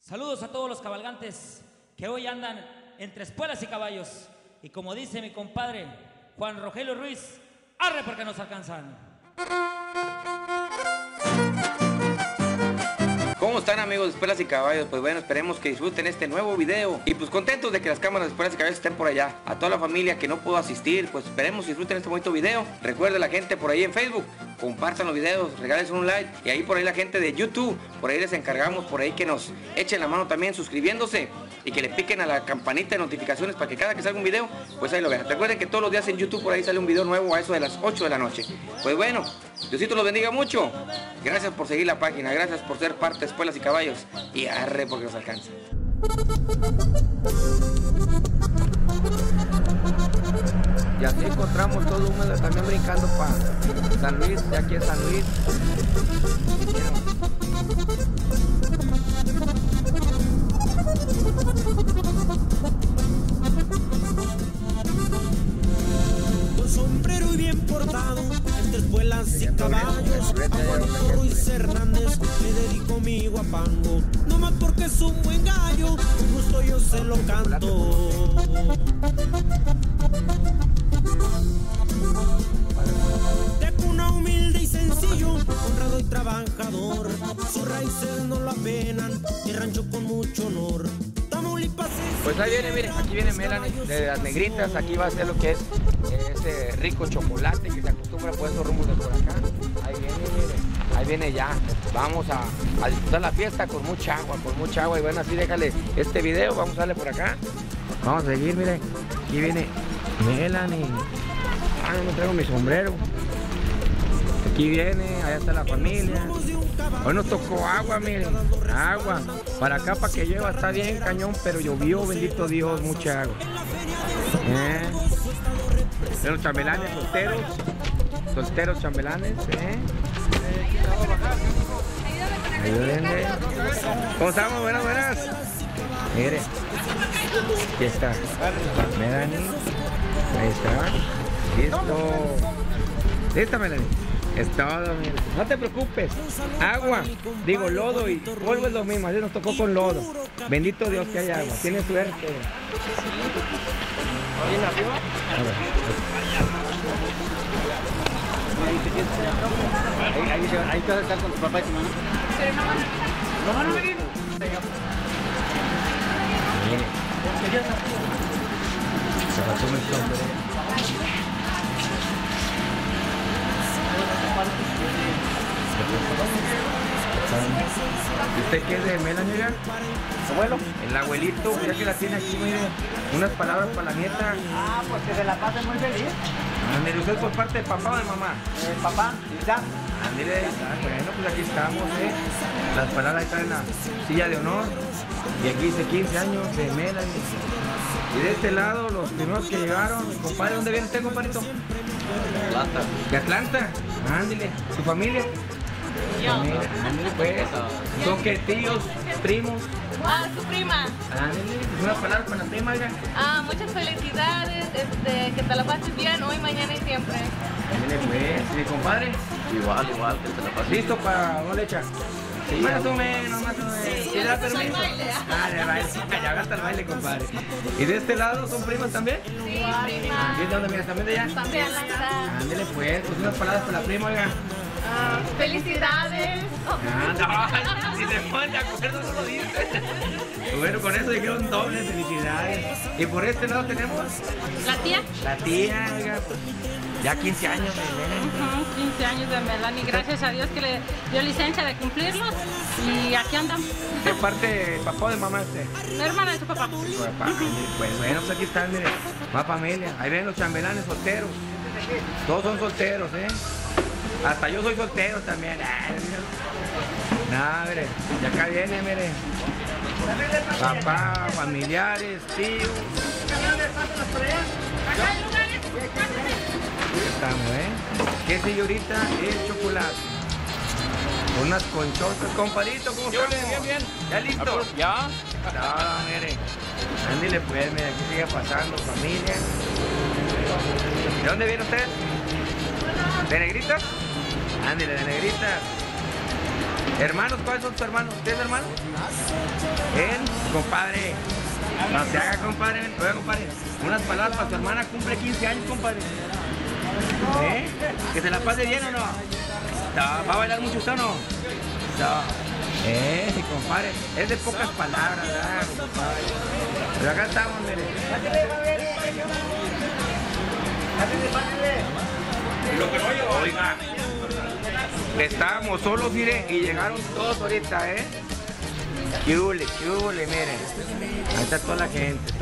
Saludos a todos los cabalgantes que hoy andan entre espuelas y caballos. Y como dice mi compadre Juan Rogelio Ruiz, arre porque nos alcanzan. ¿Cómo están, amigos de Espuelas y Caballos? Pues bueno, esperemos que disfruten este nuevo video. Y pues contentos de que las cámaras de Espuelas y Caballos estén por allá. A toda la familia que no pudo asistir, pues esperemos que disfruten este bonito video. Recuerden la gente por ahí en Facebook, compartan los videos, regalen un like. Y ahí por ahí la gente de YouTube, por ahí les encargamos, por ahí que nos echen la mano también suscribiéndose. Y que le piquen a la campanita de notificaciones para que cada que salga un video, pues ahí lo vean. Recuerden que todos los días en YouTube por ahí sale un video nuevo a eso de las 8 de la noche. Pues bueno, Diosito los bendiga mucho. Gracias por seguir la página, gracias por ser parte de Espuelas y Caballos. Y arre porque nos alcanza. Y así encontramos todo húmedo también brincando para San Luis, ya aquí en San Luis. Con sombrero y bien portado, entre espuelas y caballos, a Juanito Ruiz Hernández le dedico mi guapango. No más porque es un buen gallo, con gusto yo se lo canto. De cuna humilde y sencillo, honrado y trabajador, sus raíces no lo apenan, y rancho con mucho honor. Pues ahí viene, miren, aquí viene Melanie de las negritas, aquí va a ser lo que es ese rico chocolate que se acostumbra por esos rumbos de por acá. Ahí viene, miren, ahí viene ya. Vamos a disfrutar la fiesta con mucha agua, y bueno, así déjale este video, vamos a darle por acá. Vamos a seguir, miren, aquí viene Melanie. Ah, no me traigo mi sombrero. Aquí viene, allá está la familia. Hoy nos tocó agua, miren, agua. Para acá, para que llueva, está bien cañón, pero llovió, bendito Dios, mucha agua. De los chambelanes solteros chambelanes, Ayúdenme. ¿Cómo estamos? Buenas, buenas. Mire, aquí está Melanie. Ahí está. Listo. Lista, Melanie. Es todo, mira. No te preocupes. Agua, digo lodo y polvo es lo mismo. Así nos tocó con lodo. Bendito Dios que hay agua. Tienes suerte. ¿Bien arriba? Ahí te vas a estar con tu papá y tu mamá. Pero no van a venir. Se pasó un sombrero. ¿Usted qué es de Melanie? Abuelo. El abuelito, ya que la tiene aquí, mire, unas palabras para la nieta. Ah, pues que se la pase muy feliz. Ándale, ¿usted por parte de papá o de mamá? Papá, ya. Ándale, bueno, pues aquí estamos, Las palabras están en la silla de honor. Y aquí dice 15 años de Melanie. Y de este lado, los primeros que llegaron, mi compadre, ¿dónde viene usted, compadrito? Atlanta. ¿De Atlanta? Ándale, ¿su familia? Yo. Ándale, pues. ¿Son qué, tíos, primos? Ah, su prima. Ándale, una palabra con la prima, oiga. Ah, muchas felicidades, que te la pases bien hoy, mañana y siempre. Ándale, pues. ¿Y mi compadre? Igual, que te la pases. ¿Listo para no le echa? Sí, más o menos. ¿Sí da permiso? Ah, de baile. Ya gasta el baile, compadre. ¿Y de este lado son primas también? Sí, prima. ¿Y de dónde vienes? ¿También de allá? También la está. Ándale, pues unas palabras para la prima, oiga. Felicidades. No, si se ponen de acuerdo no lo dice. Bueno, con eso dijeron doble felicidades. Y por este lado tenemos ¿La tía? la tía, oiga. Ya 15 años de Melanie. 15 años de Melanie. Gracias a Dios que le dio licencia de cumplirlos. Y aquí andamos. ¿De parte de papá o de mamá usted? La hermana de su papá. Su papá. Pues bueno, pues aquí están, mire. Más familia. Ahí ven los chambelanes solteros. Todos son solteros, Hasta yo soy soltero también. Nah, mire. Y acá viene, mire. Papá, familiares, tíos. Estamos, ¿Qué señorita? El chocolate. Unas conchotas, compadrito, ¿cómo estamos? Bien. ¿Ya listo? ¿Ya? No, mire. Ándale pues, mire, aquí sigue pasando, familia. ¿De dónde viene usted? ¿De Negrita? Ándale, de Negrita. Hermanos, ¿cuáles son tus hermanos? ¿Tienes hermanos? compadre. No se haga, compadre. Oiga, compadre. Unas palabras para tu hermana, cumple 15 años, compadre. ¿Eh? ¿Que se la pase bien o no? ¿Va a bailar mucho usted o no? No. Sí, compadre. Es de pocas palabras, ¿verdad, compadre? Pero acá estamos, mire. Oiga. Estábamos solos, mire, y llegaron todos ahorita, ¿eh? Qué hule, mire. Ahí está toda la gente,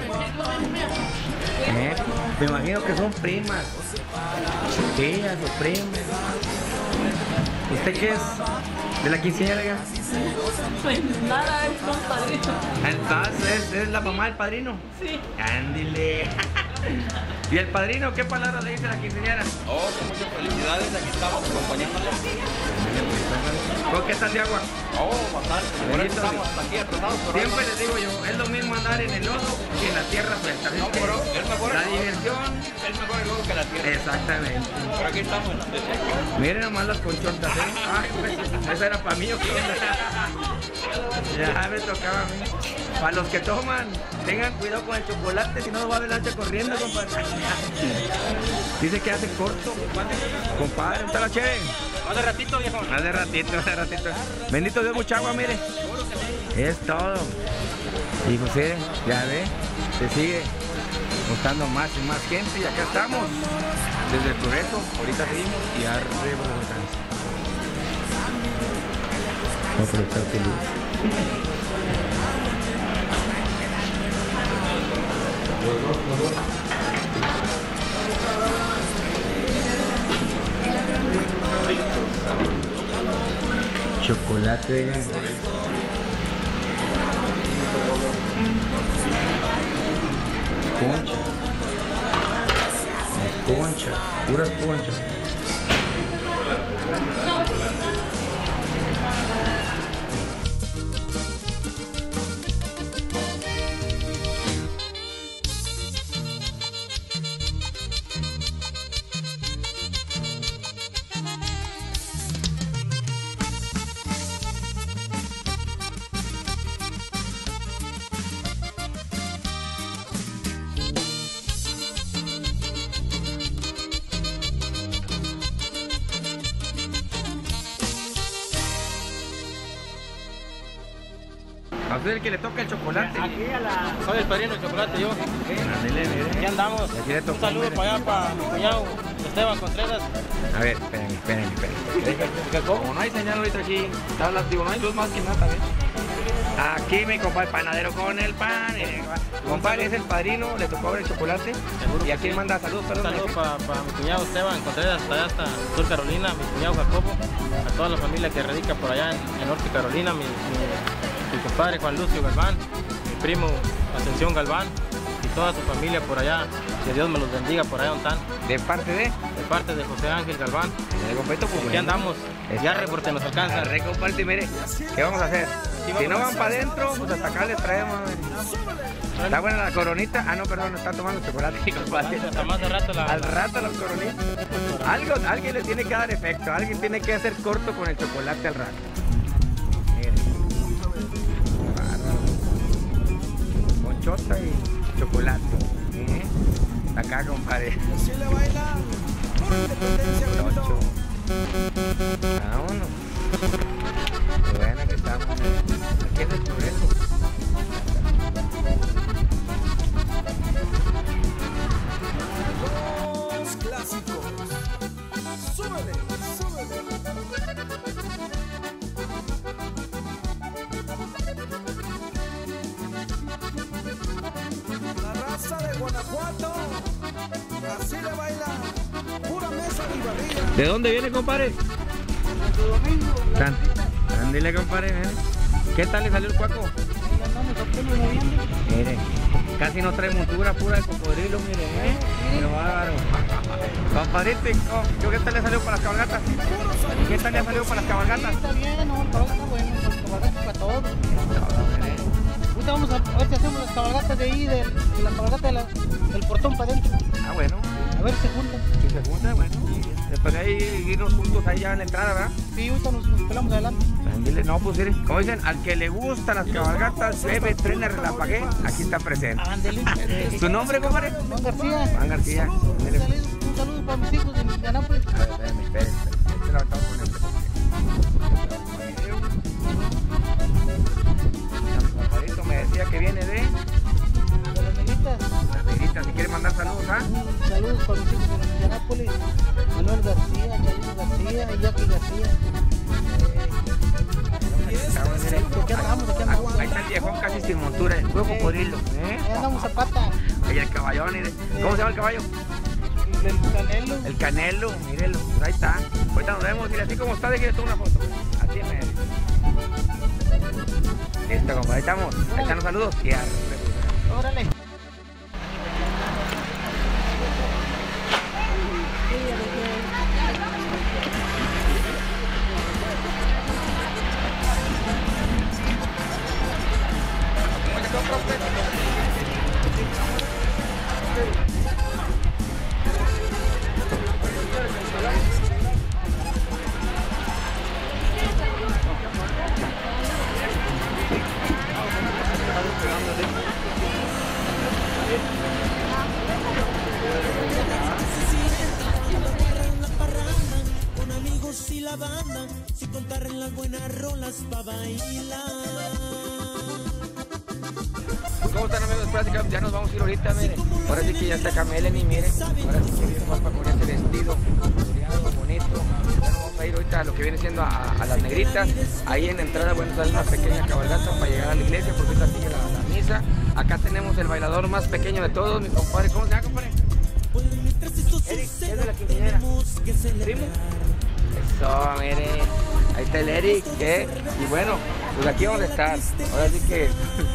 Me imagino que son primas. Tías o primas. ¿Usted qué es? ¿De la quinceañera? Pues nada, es un padrino. Entonces, ¿es la mamá del padrino? Sí. Ándile. ¿Y el padrino qué palabras le dice a la quinceañera? Oh, con muchas felicidades, aquí estamos acompañándole. ¿Con qué tal de agua? Oh, bastante. Por eso estamos aquí apretados. Siempre les digo yo, es lo mismo andar en el lodo que en la tierra suelta. No, pero es mejor la el diversión. Es mejor el lodo que la tierra. Exactamente. Por aquí estamos en el desierto. Miren nomás las conchotas, ¿eh? Ay, pues, esa era para mí, ¿o qué? Ya me tocaba a mí. Para los que toman, tengan cuidado con el chocolate, si no va a haber lancha corriendo, compadre. Dice que hace corto. Compadre, ¿está la chévere? Hace ratito, viejo. Hace ratito. Bendito Dios, mucha agua, mire. Es todo. Y pues miren, ya ve, se sigue gustando más y más gente y acá estamos. Desde el progreso, ahorita seguimos y arriba los alcances. Vamos a estar feliz. Chocolate. Concha, puras conchas. A usted el que le toca el chocolate. Soy el padrino del chocolate, yo. Aquí andamos. Aquí le tocó, Un saludo mire. para allá, para mi cuñado Esteban Contreras. A ver, espérenme. Como no hay señal ahorita aquí, digo, no hay luz más que nada también. Aquí mi compadre panadero con el pan. Compadre es el padrino, le tocó ver el chocolate. Y aquí manda saludos. Un saludo para mi cuñado Esteban Contreras, allá hasta Sur Carolina, mi cuñado Jacobo, a toda la familia que radica por allá en Norte Carolina, mi compadre Juan Lucio Galván, mi primo Ascensión Galván y toda su familia por allá. Que Dios me los bendiga por allá donde están. ¿De parte de? De parte de José Ángel Galván. Pues Aquí bueno. andamos. Ya reporte nos alcanza. Comparte, mire, ¿qué vamos a hacer? Si no van para adentro, pues hasta acá les traemos. Está buena la coronita. Ah, no, perdón, está tomando chocolate, compadre. Hasta más de rato Al rato las coronitas. Alguien le tiene que dar efecto. Alguien tiene que hacer corto con el chocolate al rato. Miren. Conchota y chocolate. Acá, compadre. Ocho. Vámonos. Qué bueno que estamos. Aquí es el progreso. Los clásicos. Súbele, súbele. La raza de Guanajuato. Así le baila. Pura mesa y barriga. ¿De dónde viene, compadre? Dile, compadre, ¿qué tal le salió el cuaco? Mire, casi no trae montura, pura de cocodrilo, mire, pero bárbaro. Compadrito, ¿qué tal le salió para las cabalgatas? ¿Qué tal le ha salido para las cabalgatas? Está bien, no, todo está bueno, las cabalgatas para todos. Ahorita vamos a ver si hacemos las cabalgatas de ahí, de la cabalgata del portón para adentro. Ah, bueno. A ver si se juntan. Si se juntan, bueno. Después de ahí irnos juntos ahí ya en la entrada, ¿verdad? Sí, ahorita nos pelamos adelante. Dile, no, pues mire, como dicen, al que le gustan las cabalgatas, bebe, trena, relampagué, aquí está presente. Ándale. ¿Tu nombre, compadre? Juan García. Juan García. Mire, Un saludo para mis hijos de Indianápolis. a ver, espérame. Este lo estamos con este. Compadrito me decía que viene de De las negritas. las negritas. Si quiere mandar saludos, ¿ah? Saludos para mis hijos de Indianápolis. Manuel García, Chalino García y Jackie García. ¿Qué andamos? Ahí está el viejón casi sin montura, el huevo cocodrilo. Ahí andamos a pata. Ahí el caballón, mire. ¿Cómo se llama el caballo? El Canelo. El Canelo, mírelo, ahí está. Ahorita nos vemos, mire, así como está, déjale tomar una foto. Así me. Listo, compadre, ahí estamos. Ahí están los saludos. Y arre. Órale. Con amigos y la banda, sin contar en las buenas rolas pa' bailar. ¿Cómo están, amigos de Plática? Ya nos vamos a ir ahorita, mire. Ahora sí que ya está acá Melanie, mire. Ahora sí que viene guapa con este vestido coloreado, bonito. Ya nos vamos a ir ahorita a lo que viene siendo a las negritas. Ahí en la entrada, bueno, está una pequeña cabalgata para llegar a la iglesia, porque ahorita sigue la misa. Acá tenemos el bailador más pequeño de todos, mi compadre. ¿Cómo se llama, compadre? Eric, ¿qué es de la quinceañera? ¿Primo? Eso, mire. Ahí está el Eric, ¿qué? Y bueno, pues aquí vamos a estar. Ahora sí que...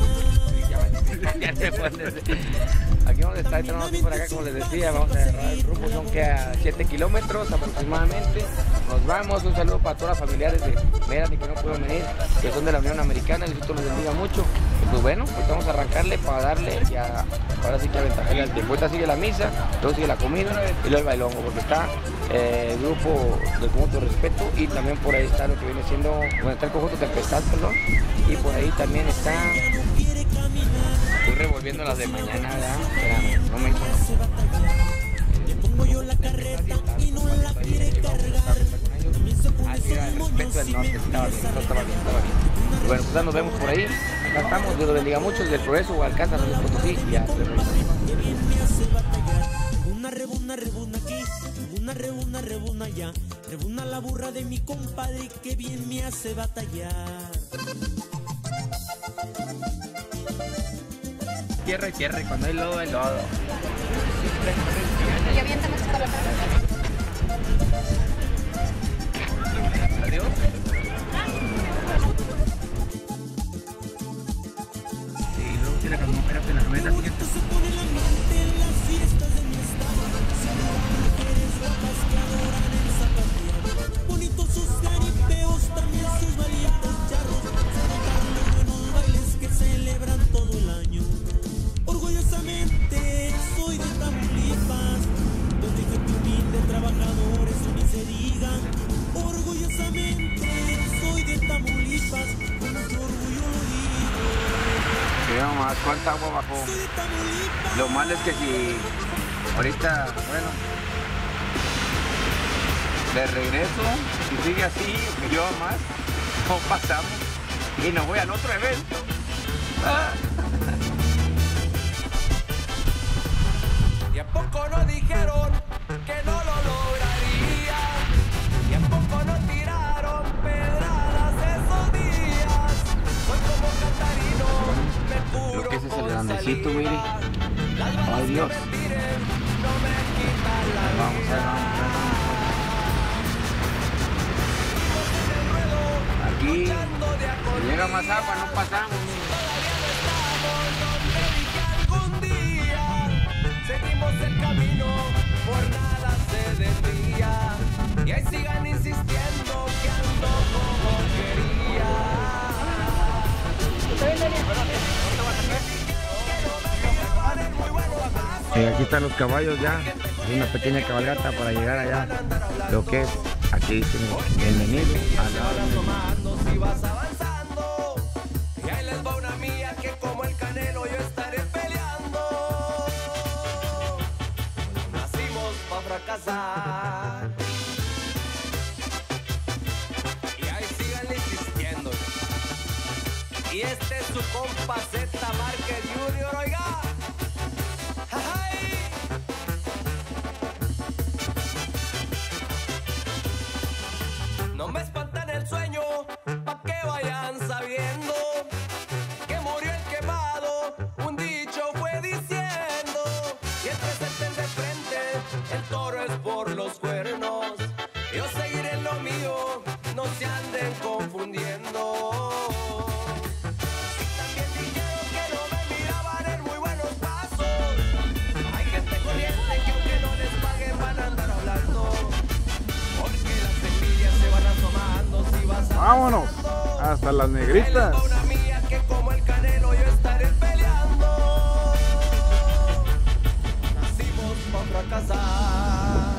Aquí vamos a estar, entrando por acá, como les decía, vamos a agarrar el rumbo, son que a 7 kilómetros aproximadamente. Nos vamos, un saludo para todas las familiares de Melanie que no pudieron venir, que son de la Unión Americana, el Dios los bendiga mucho. Y pues bueno, pues vamos a arrancarle para darle y ahora sí que aventajarle al tiempo. Ahorita sigue la misa, luego sigue la comida y luego el bailongo, porque está el grupo del conjunto de respeto y también por ahí está lo que viene siendo, bueno, está el conjunto Tempestad, perdón, y por ahí también está... Estoy revolviendo las de mañana, ¿verdad? Espérame, no me hizo. Ah, sí, era el respeto del norte, estaba bien, estaba bien. Y bueno, pues ya nos vemos por ahí. Acá estamos, Dios los bendiga mucho, desde el Progreso o Alcázar, San Luis Potosí, y ya. Rebuna aquí, rebuna allá. Rebuna la burra de mi compadre que bien me hace batallar. Tierra y tierra, y cuando hay lodo, hay lodo. Y aviéntame esto para la cara. Adiós. Sí, luego tiene que no, espérate, la camioneta siguiente. Se pone el ambiente en las fiestas de mi estado. Sin mujeres guapas que adoran el zapateado. Bonitos sus caripeos, también sus valientes charros. Se notaron los buenos bailes que celebran todo el año. Orgullosamente soy de Tamaulipas, donde gente humilde, trabajadores, ni se digan. Orgullosamente soy de Tamaulipas, con mucho orgullo lo digo. Mira nomás cuánta agua bajó. Soy de Tamaulipas. Lo malo es que si ahorita, bueno, de regreso, si sigue así, que yo más, no pasamos y nos voy al otro evento. ¿Y a poco no dijeron que no lo lograría? ¿Y a poco no tiraron pedradas esos días? Soy como Catarino, me curo. Creo que ese es el grandecito, con mire. saliva. Ay, Dios. Que me tiren, no me quitan la Vamos a ver. Aquí, si llega más agua, no pasamos. Seguimos el camino, por nada se desvía. Y ahí sigan insistiendo que ando como quería. Aquí están los caballos ya. Es una pequeña cabalgata para llegar allá, lo que es, aquí dicen, el Menil, al lado del Menil. Si vas avanzando, y ahí les va una mía que como el Canelo yo estaré peleando. Nacimos para fracasar. Y ahí sigan insistiendo. Y este es su compa Z Márquez Junior, oiga. ¡Ay! No me espantan el sueño, pa' que vayan sabiendo que murió el quemado, un dicho fue diciendo. Y el presente de frente, el toro es por los cuernos. Yo seguiré en lo mío, no se anden confundiendo. Y también dijeron que no me miraban en muy buenos pasos. Hay gente corriente que aunque no les paguen van a andar hablando. Porque las semillas se van asomando si vas a... Vámonos, hasta las Negritas. Una mía que como el Canelo yo estaré peleando. Nacimos para fracasar.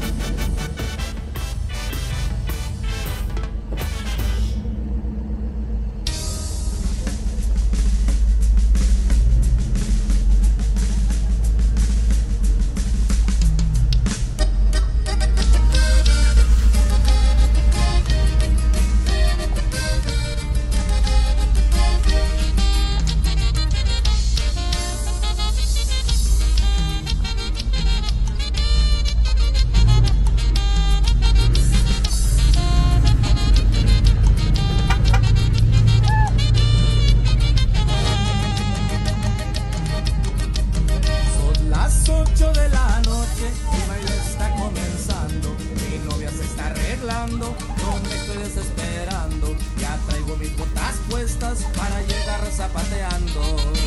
Son las 8 de la noche, el baile está comenzando. Mi novia se está arreglando, no me estoy desesperando. Ya traigo mis botas puestas para llegar zapateando.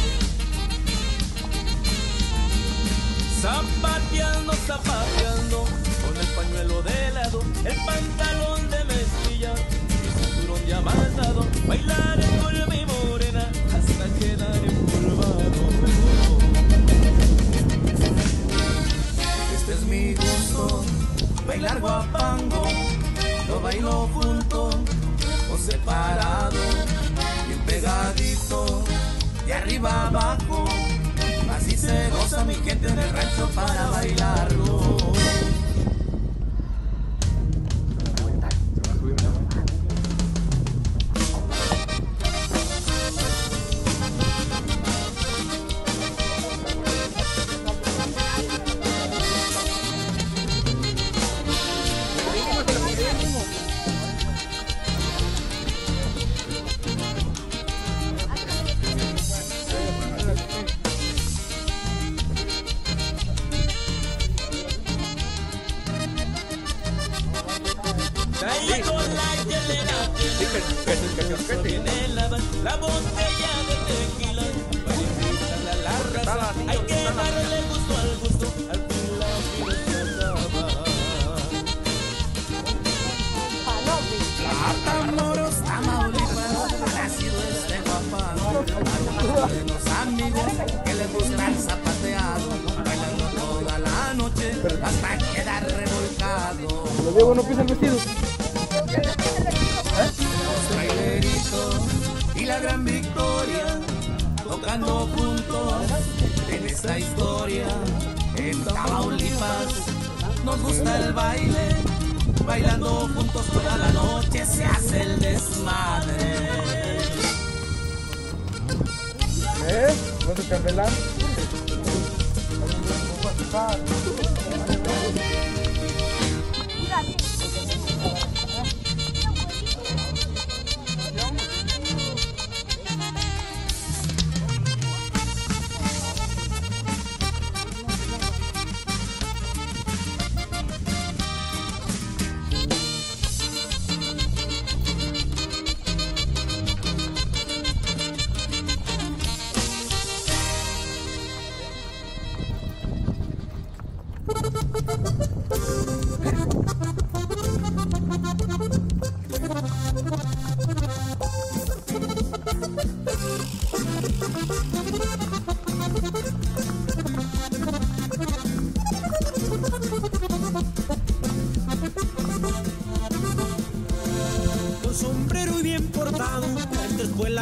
Zapateando, zapateando, con el pañuelo de lado, el pantalón de mezclilla, mi cinturón ya amarrado. Bailaré con mi morena hasta quedar empolvado. Este es mi gusto, bailar guapango, lo bailo junto o separado, bien pegadito, de arriba abajo, así se goza mi gente en el rancho para bailarlo. La botella de tequila para invitarla a la raza. Hay que darle gusto al gusto, al fin la vida se acaba. Matamoros, Tamaulipas, nacido este guapango. Para unos amigos que les gusta el zapateado, bailando toda la noche hasta quedar revolcado. Los Diego no pisan vestidos. Los traileritos y la gran victoria, tocando juntos en esta historia. En Tamaulipas nos gusta el baile, bailando juntos toda la noche se hace el desmadre. ¿No se candelan?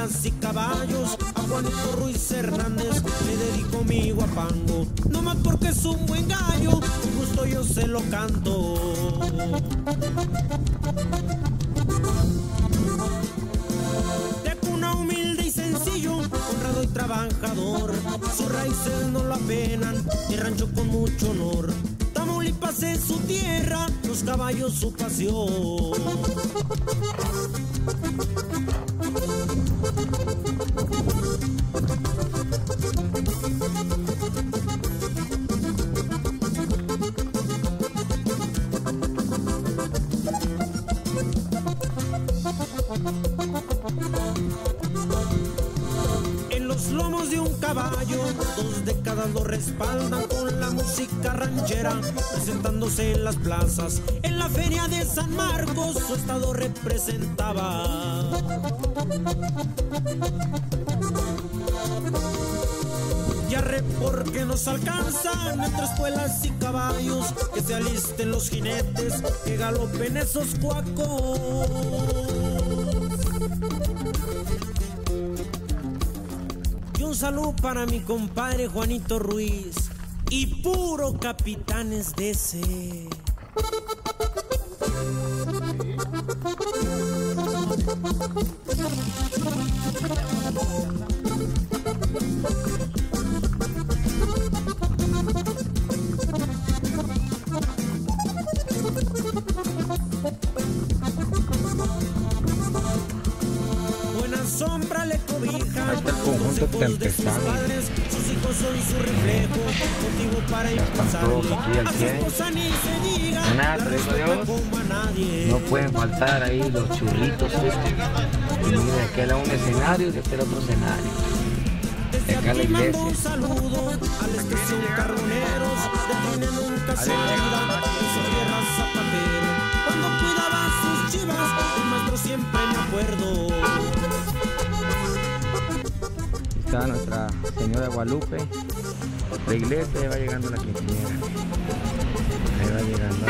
espuelas y caballos, a Juanito Ruiz Hernández le dedico mi guapango. No más porque es un buen gallo, con gusto yo se lo canto. De cuna humilde y sencillo, honrado y trabajador, sus raíces no lo apenan, y rancho con mucho honor. Tamaulipas es su tierra, los caballos su pasión. En los lomos de un caballo, 2 décadas lo respaldan con la música ranchera, presentándose en las plazas. En la feria de San Marcos su estado representaba. Ya re porque nos alcanzan entre espuelas y caballos, que se alisten los jinetes, que galopen esos cuacos. Y un saludo para mi compadre Juanito Ruiz y puro Capitanes DC. Buena sombra le cobija, Ahí está el conjunto Tempestad. sus hijos son su reflejo, motivo para impulsarle. A su esposa ni se diga, Nada, la te digo respeta Dios. como a nadie. No pueden faltar ahí los churritos. Y mira, aquí era un escenario y de este era otro escenario. Desde Acá la aquí mando iglesia. un saludo a la estación Carboneros, de Trine nunca se olvida de su tierra zapatero. Cuando cuidaba sus chivas, el maestro siempre me acuerdo. Está Nuestra Señora Guadalupe, la iglesia, ahí va llegando la quinceañera. Ahí va llegando.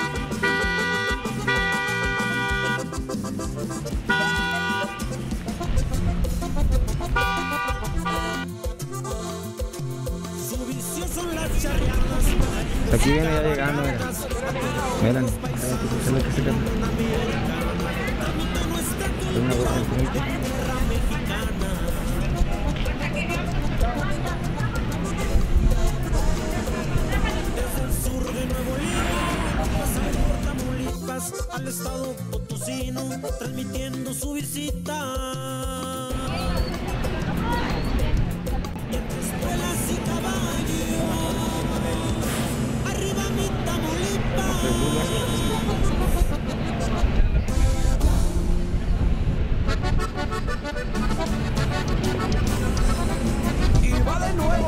Su vicio son las charreadas. Aquí viene ya llegando, mira. Miren, es lo que se canta. Es una voz infinita. Desde el sur de Nuevo León, pasando por Tamaulipas, al estado potosino, transmitiendo su visita. Y entre espuelas y caballos, arriba mi Tamaulipas. Y va de nuevo.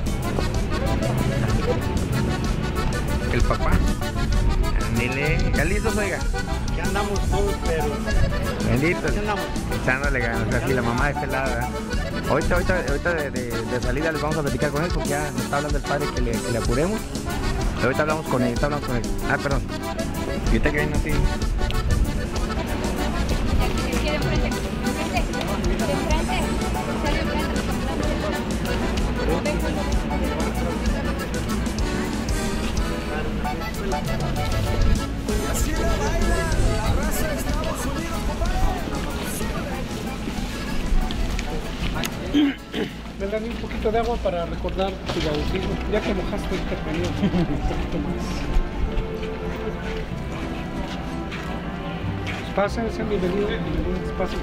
El papá. Ándele. ¿Ya listos, oiga? Ya andamos todos, pero Bendito. ¿qué andamos? Echándole ganas. Así la mamá de este lado, ¿verdad? Ahorita de salida les vamos a platicar con él porque ya nos está hablando el padre que le apuremos. Pero ahorita hablamos con él, Ah, perdón. Y ahorita que viene así. Así la baila la raza de Estados Unidos, compadre. Melanie, un poquito de agua para recordar tu bautismo, ya que mojaste el pergamino, un poquito más. Pues pasen, sean bienvenidos, pasen.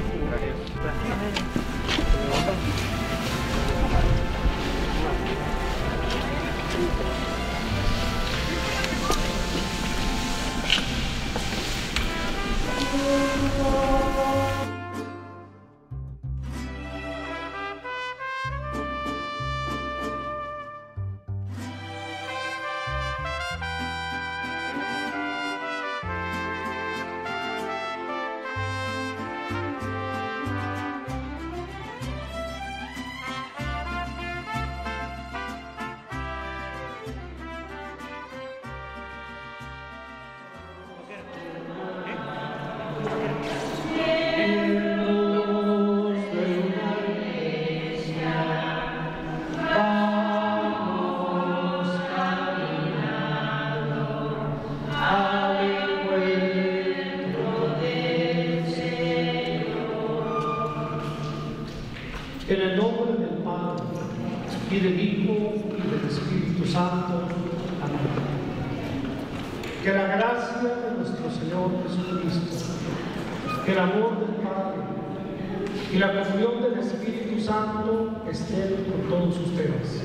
En el nombre del Padre, y del Hijo, y del Espíritu Santo. Amén. Que la gracia de nuestro Señor Jesucristo, el amor del Padre y la comunión del Espíritu Santo estén con todos ustedes.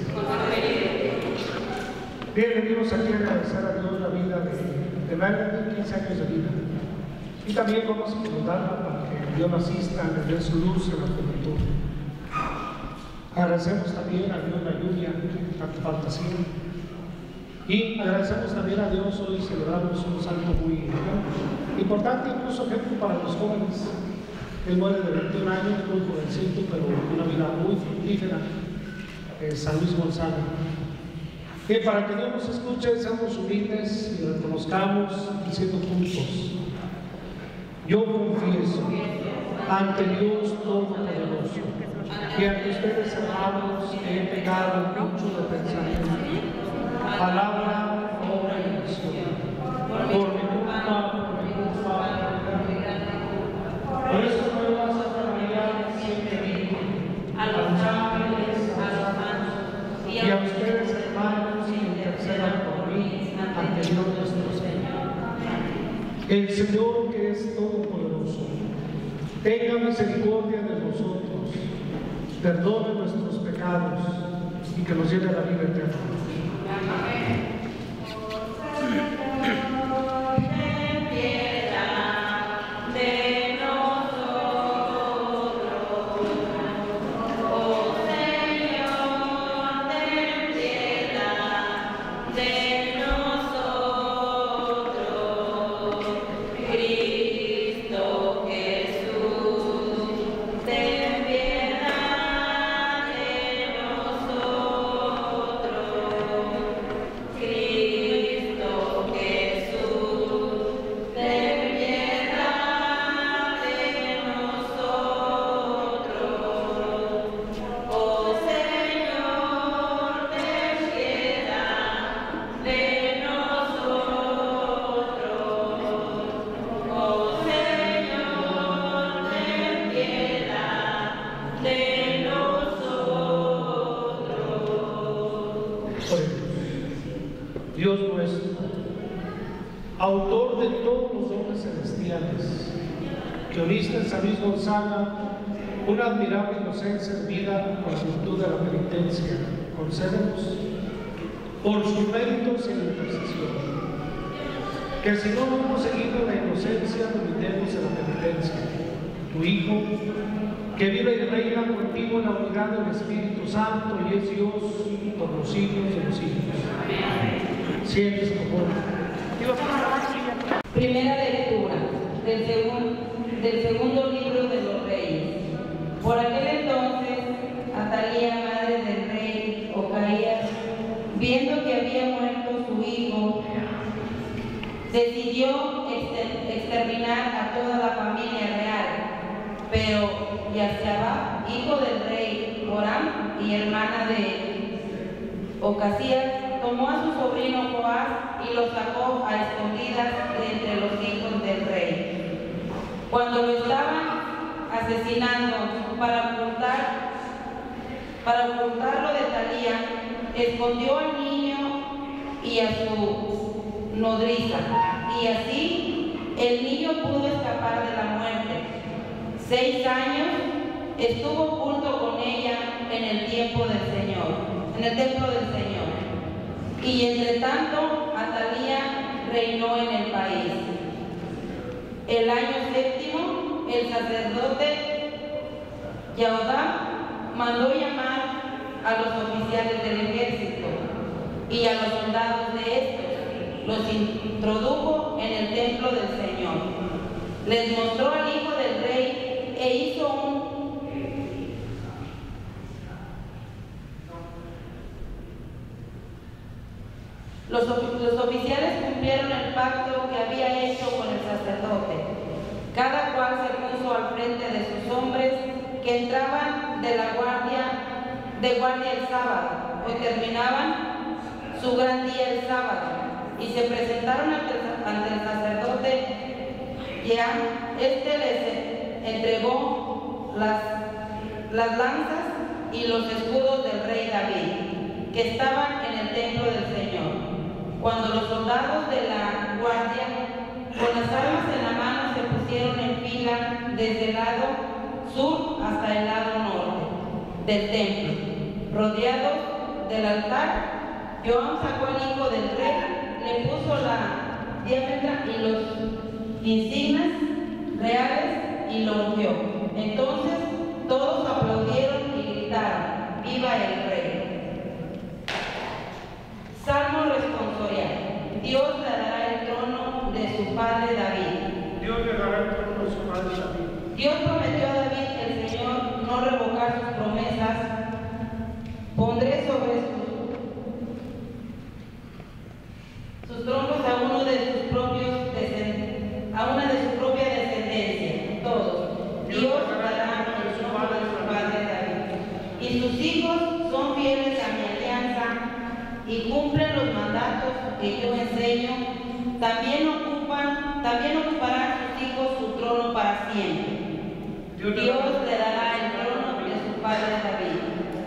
Bien, venimos aquí a agradecer a Dios la vida de Melanie, 15 años de vida. Y también vamos a preguntarle para que Dios asista, le dé su luz en la juventud. Agradecemos también a Dios la lluvia, tanta fantasía. Y agradecemos también a Dios, hoy celebramos un santo muy importante, incluso ejemplo para los jóvenes. Él muere de 21 años, muy jovencito, pero una vida muy fructífera, San Luis Gonzaga. Y para que Dios nos escuche, seamos humildes y reconozcamos diciendo juntos: yo confieso ante Dios Todopoderoso que ante ustedes, hermanos, he pecado mucho de pensamiento, palabra, obra y omisión, por mi culpa. Por eso no vas a familiar siempre vivo, a los ángeles, a los santos, y a ustedes, hermanos, que intercedan por mí ante Dios nuestro Señor. El Señor, que es todopoderoso, tenga misericordia de nosotros, perdone nuestros pecados y que nos lleve a la vida eterna. Amén. Dios nuestro, autor de todos los dones celestiales, que uniste en San Luis Gonzaga una admirable inocencia en vida con la virtud de la penitencia, concédenos por sus méritos y la intercesión, que si no hemos seguido la inocencia, meditemos en la penitencia. Tu Hijo, que vive y reina contigo en la unidad del Espíritu Santo y es Dios por los siglos de los siglos. Amén. Siéntese, por favor. Primera lectura del segundo libro de los Reyes. Por aquel entonces, Atalía, madre del rey Ocaías, viendo que había muerto su hijo, decidió exterminar a toda la familia real. Pero Yasiaba, hijo del rey Joram y hermana de Ocasías, tomó a su sobrino Joás y lo sacó a escondidas de entre los hijos del rey. Cuando lo estaban asesinando para ocultarlo de Talía, escondió al niño y a su nodriza, y así el niño pudo escapar de la muerte. 6 años estuvo oculto con ella en el templo del Señor. Y entre tanto, Atalía reinó en el país. El año 7º, el sacerdote Yahudá mandó llamar a los oficiales del ejército y a los soldados de estos. Los introdujo en el templo del Señor. Les mostró al hijo del rey e hizo Los oficiales cumplieron el pacto que había hecho con el sacerdote. Cada cual se puso al frente de sus hombres que entraban de guardia el sábado, o terminaban su gran día el sábado, y se presentaron ante el sacerdote. Ya, este les entregó las lanzas y los escudos del rey David, que estaban en el templo del Señor. Cuando los soldados de la guardia, con las armas en la mano, se pusieron en fila desde el lado sur hasta el lado norte del templo, rodeados del altar, Joab sacó al hijo del rey, le puso la diadema y los insignias reales y lo ungió. Entonces todos aplaudieron y gritaron: ¡Viva el rey! Salmo responsorial. Dios le dará el trono de su padre David. Dios le dará el trono de su padre David. Dios prometió a David, el Señor, no revocar sus promesas. Pondré sobre sus troncos a uno de sus propios a una de su propia descendencia. Todos. Dios dará el trono de su padre David. Y sus hijos son fieles a mi alianza y cumplen los mandatos que yo enseño. También ocuparán sus hijos su trono para siempre. Dios le dará el trono de su padre David.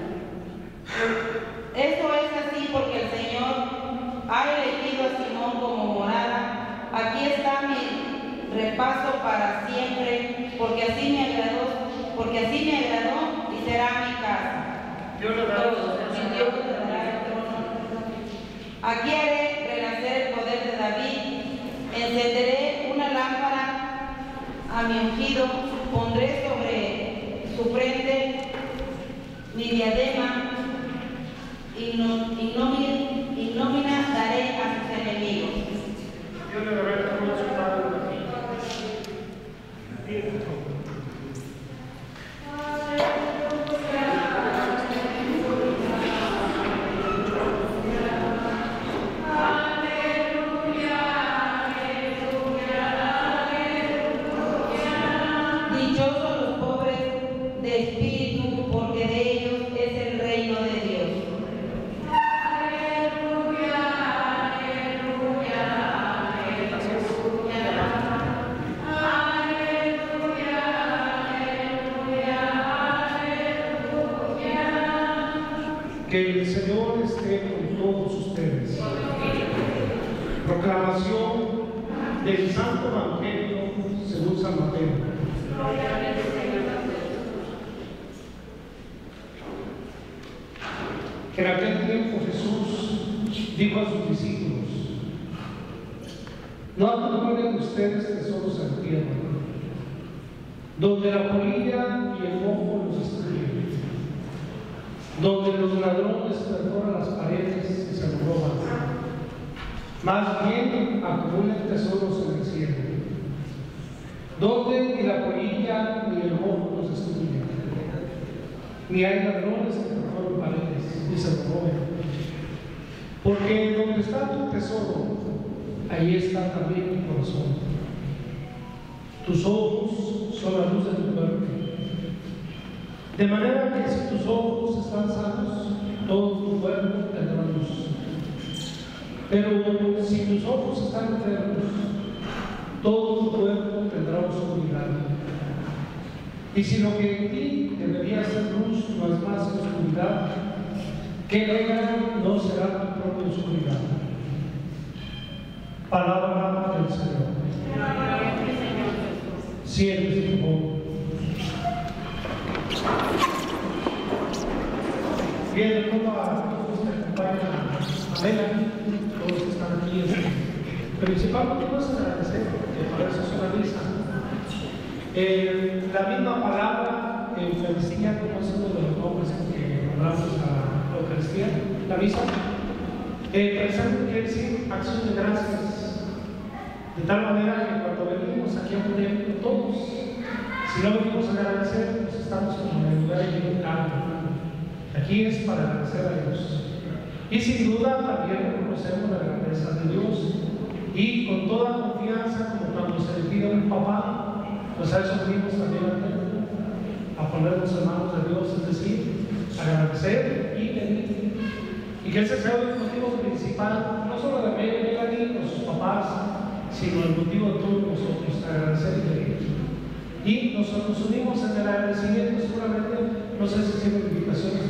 Esto es así porque el Señor ha elegido a Simón como morada. Aquí está mi repaso para siempre, porque así me agradó y será mi casa. Dios le dará el trono. Aquí haré renacer el poder de David. Encenderé una lámpara a mi ungido, pondré sobre su frente mi diadema y nómina daré a sus enemigos. Dios le dará el trono de su padre David. Dichosos los pobres de espíritu, porque de ellos es el reino de Dios. Que el Señor esté con todos ustedes. Proclamación del Santo Evangelio según San Mateo. En aquel tiempo Jesús dijo a sus discípulos: no acumulen ustedes tesoros en tierra, donde la polilla y el mojo los destruyen, donde los ladrones perforan las paredes y se los roban. Más bien acumulen tesoros en el cielo, donde ni la polilla ni el mojo los destruyen, ni hay ladrones que perforan paredes y se los roban. Porque donde está tu tesoro, ahí está también tu corazón. Tus ojos son la luz de tu cuerpo. De manera que si tus ojos están sanos, todo tu cuerpo tendrá luz. Pero si tus ojos están enfermos, todo tu cuerpo tendrá oscuridad. Y si lo que en ti debería ser luz no es más oscuridad, que negra no será tu propia oscuridad. Palabra del Señor. Siéntese, por favor. Bien, como a todos que acompañan a Melanie, todos que están aquí. Principalmente vamos a agradecer, que para eso es una misa. La misma palabra Eucaristía, como es uno de los nombres que hablamos a la Eucaristía, la misa, precisamente quiere decir acción de gracias. De tal manera que cuando venimos aquí a un templo, todos, si no venimos a agradecer, pues estamos en el lugar equivocado. Aquí es para agradecer a Dios. Y sin duda también reconocemos la grandeza de Dios. Y con toda confianza, como cuando se le pide a un papá, pues a eso venimos también al templo, a ponernos en manos de Dios, es decir, agradecer y pedir. Y que ese sea el motivo principal, no solo de Melanie con sus papás, sino el motivo de todos nosotros, agradecer y pedir. Y nos unimos en el agradecimiento, seguramente, no sé si es una invitación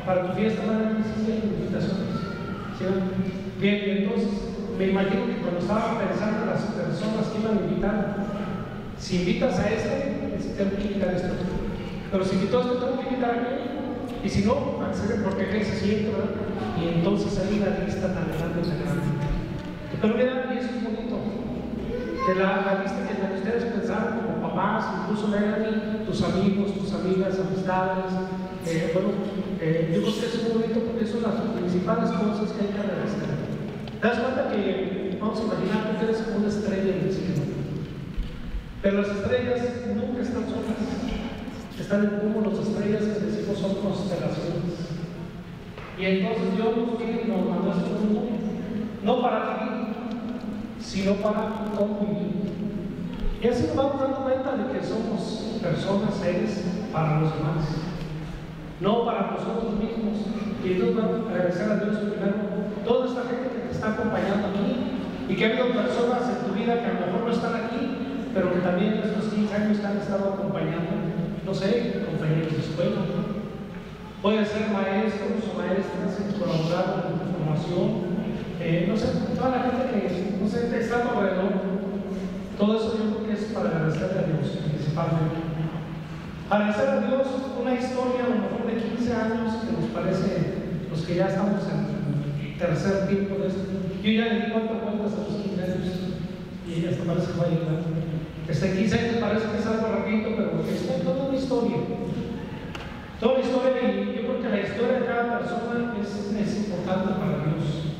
para tu fiesta, madre, necesitas invitaciones. ¿Sí? Bien, y entonces me imagino que cuando estaba pensando las personas que iban a invitar, si invitas a tengo que invitar a este. Pero si invito a este, tengo que invitar a aquel. Y si no, porque aquel se siente, ¿verdad? Y entonces hay una lista tan grande, tan grande. Pero mira, y eso es bonito. Que la lista que ustedes pensaron como papás, incluso Melanie, tus amigos, tus amigas, amistades, yo creo que es muy bonito porque son las principales cosas que hay que agradecer. ¿Te das cuenta que, vamos a imaginar que eres como una estrella en el cielo? Pero las estrellas nunca están solas. Están en como las estrellas que decimos son constelaciones. Y entonces Dios nos mandó a este mundo, no para vivir, sino para convivir. Y así nos vamos dando cuenta de que somos personas, seres para los demás, no para nosotros mismos. Y entonces vamos a agradecer a Dios primero, toda esta gente que te está acompañando aquí, y que ha habido personas en tu vida que a lo mejor no están aquí, pero que también en estos 15 años te han estado acompañando, no sé, compañeros de escuela. Puede ser maestros o maestras que colaboraron en tu formación, no sé, toda la gente que, no sé, está a tu alrededor. Todo eso yo creo que es para agradecerle a Dios, principalmente. Agradecer a Dios una historia a lo mejor de 15 años que nos parece, los que ya estamos en tercer tiempo de esto. Yo ya le di 4 vueltas a los 15 años y hasta parece que va a llegar. 15 años parece que es algo rapidito, pero es toda una historia. Toda la historia, y yo creo que la historia de cada persona es importante para Dios.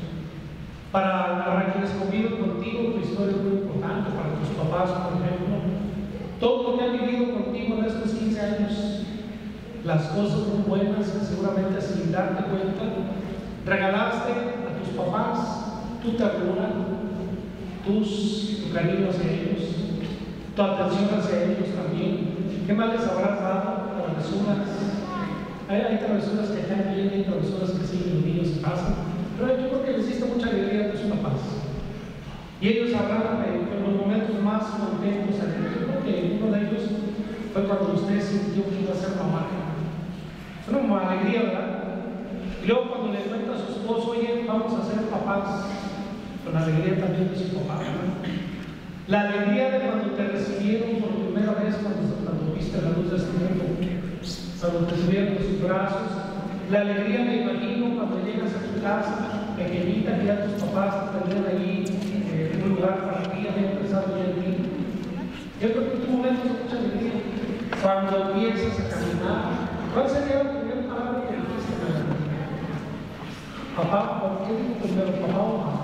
Para quienes conviven contigo, tu historia es muy importante. Para tus papás, por ejemplo, todo lo que han vivido contigo en estos 15 años, las cosas muy buenas que seguramente sin darte cuenta, regalaste a tus papás tu ternura, tu cariño hacia ellos, tu atención hacia ellos también. ¿Qué más les habrás dado? Travesuras. Hay travesuras que están bien, hay travesuras que siguen los niños y pasan. Pero yo creo que les hiciste mucha alegría a tus papás. Y ellos hablaron de los momentos más contentos. Yo creo que uno de ellos fue cuando usted sintió que iba a ser mamá. Fue una alegría, ¿verdad? Y luego cuando le cuenta a su esposo, oye, vamos a ser papás, con la alegría también de su papá, ¿verdad? La alegría de cuando te recibieron por primera vez, cuando viste la luz de este mundo, cuando te subieron sus brazos. La alegría, me imagino, cuando llegas a tu casa, pequeñita, que ya tus papás te tenían ahí en un lugar para ti, habían pensado ya en ti. Yo creo que en tu momento es mucha alegría. Cuando empiezas a caminar, ¿cuál sería la primera palabra que dijiste? Papá, ¿por qué digo primero papá o mamá?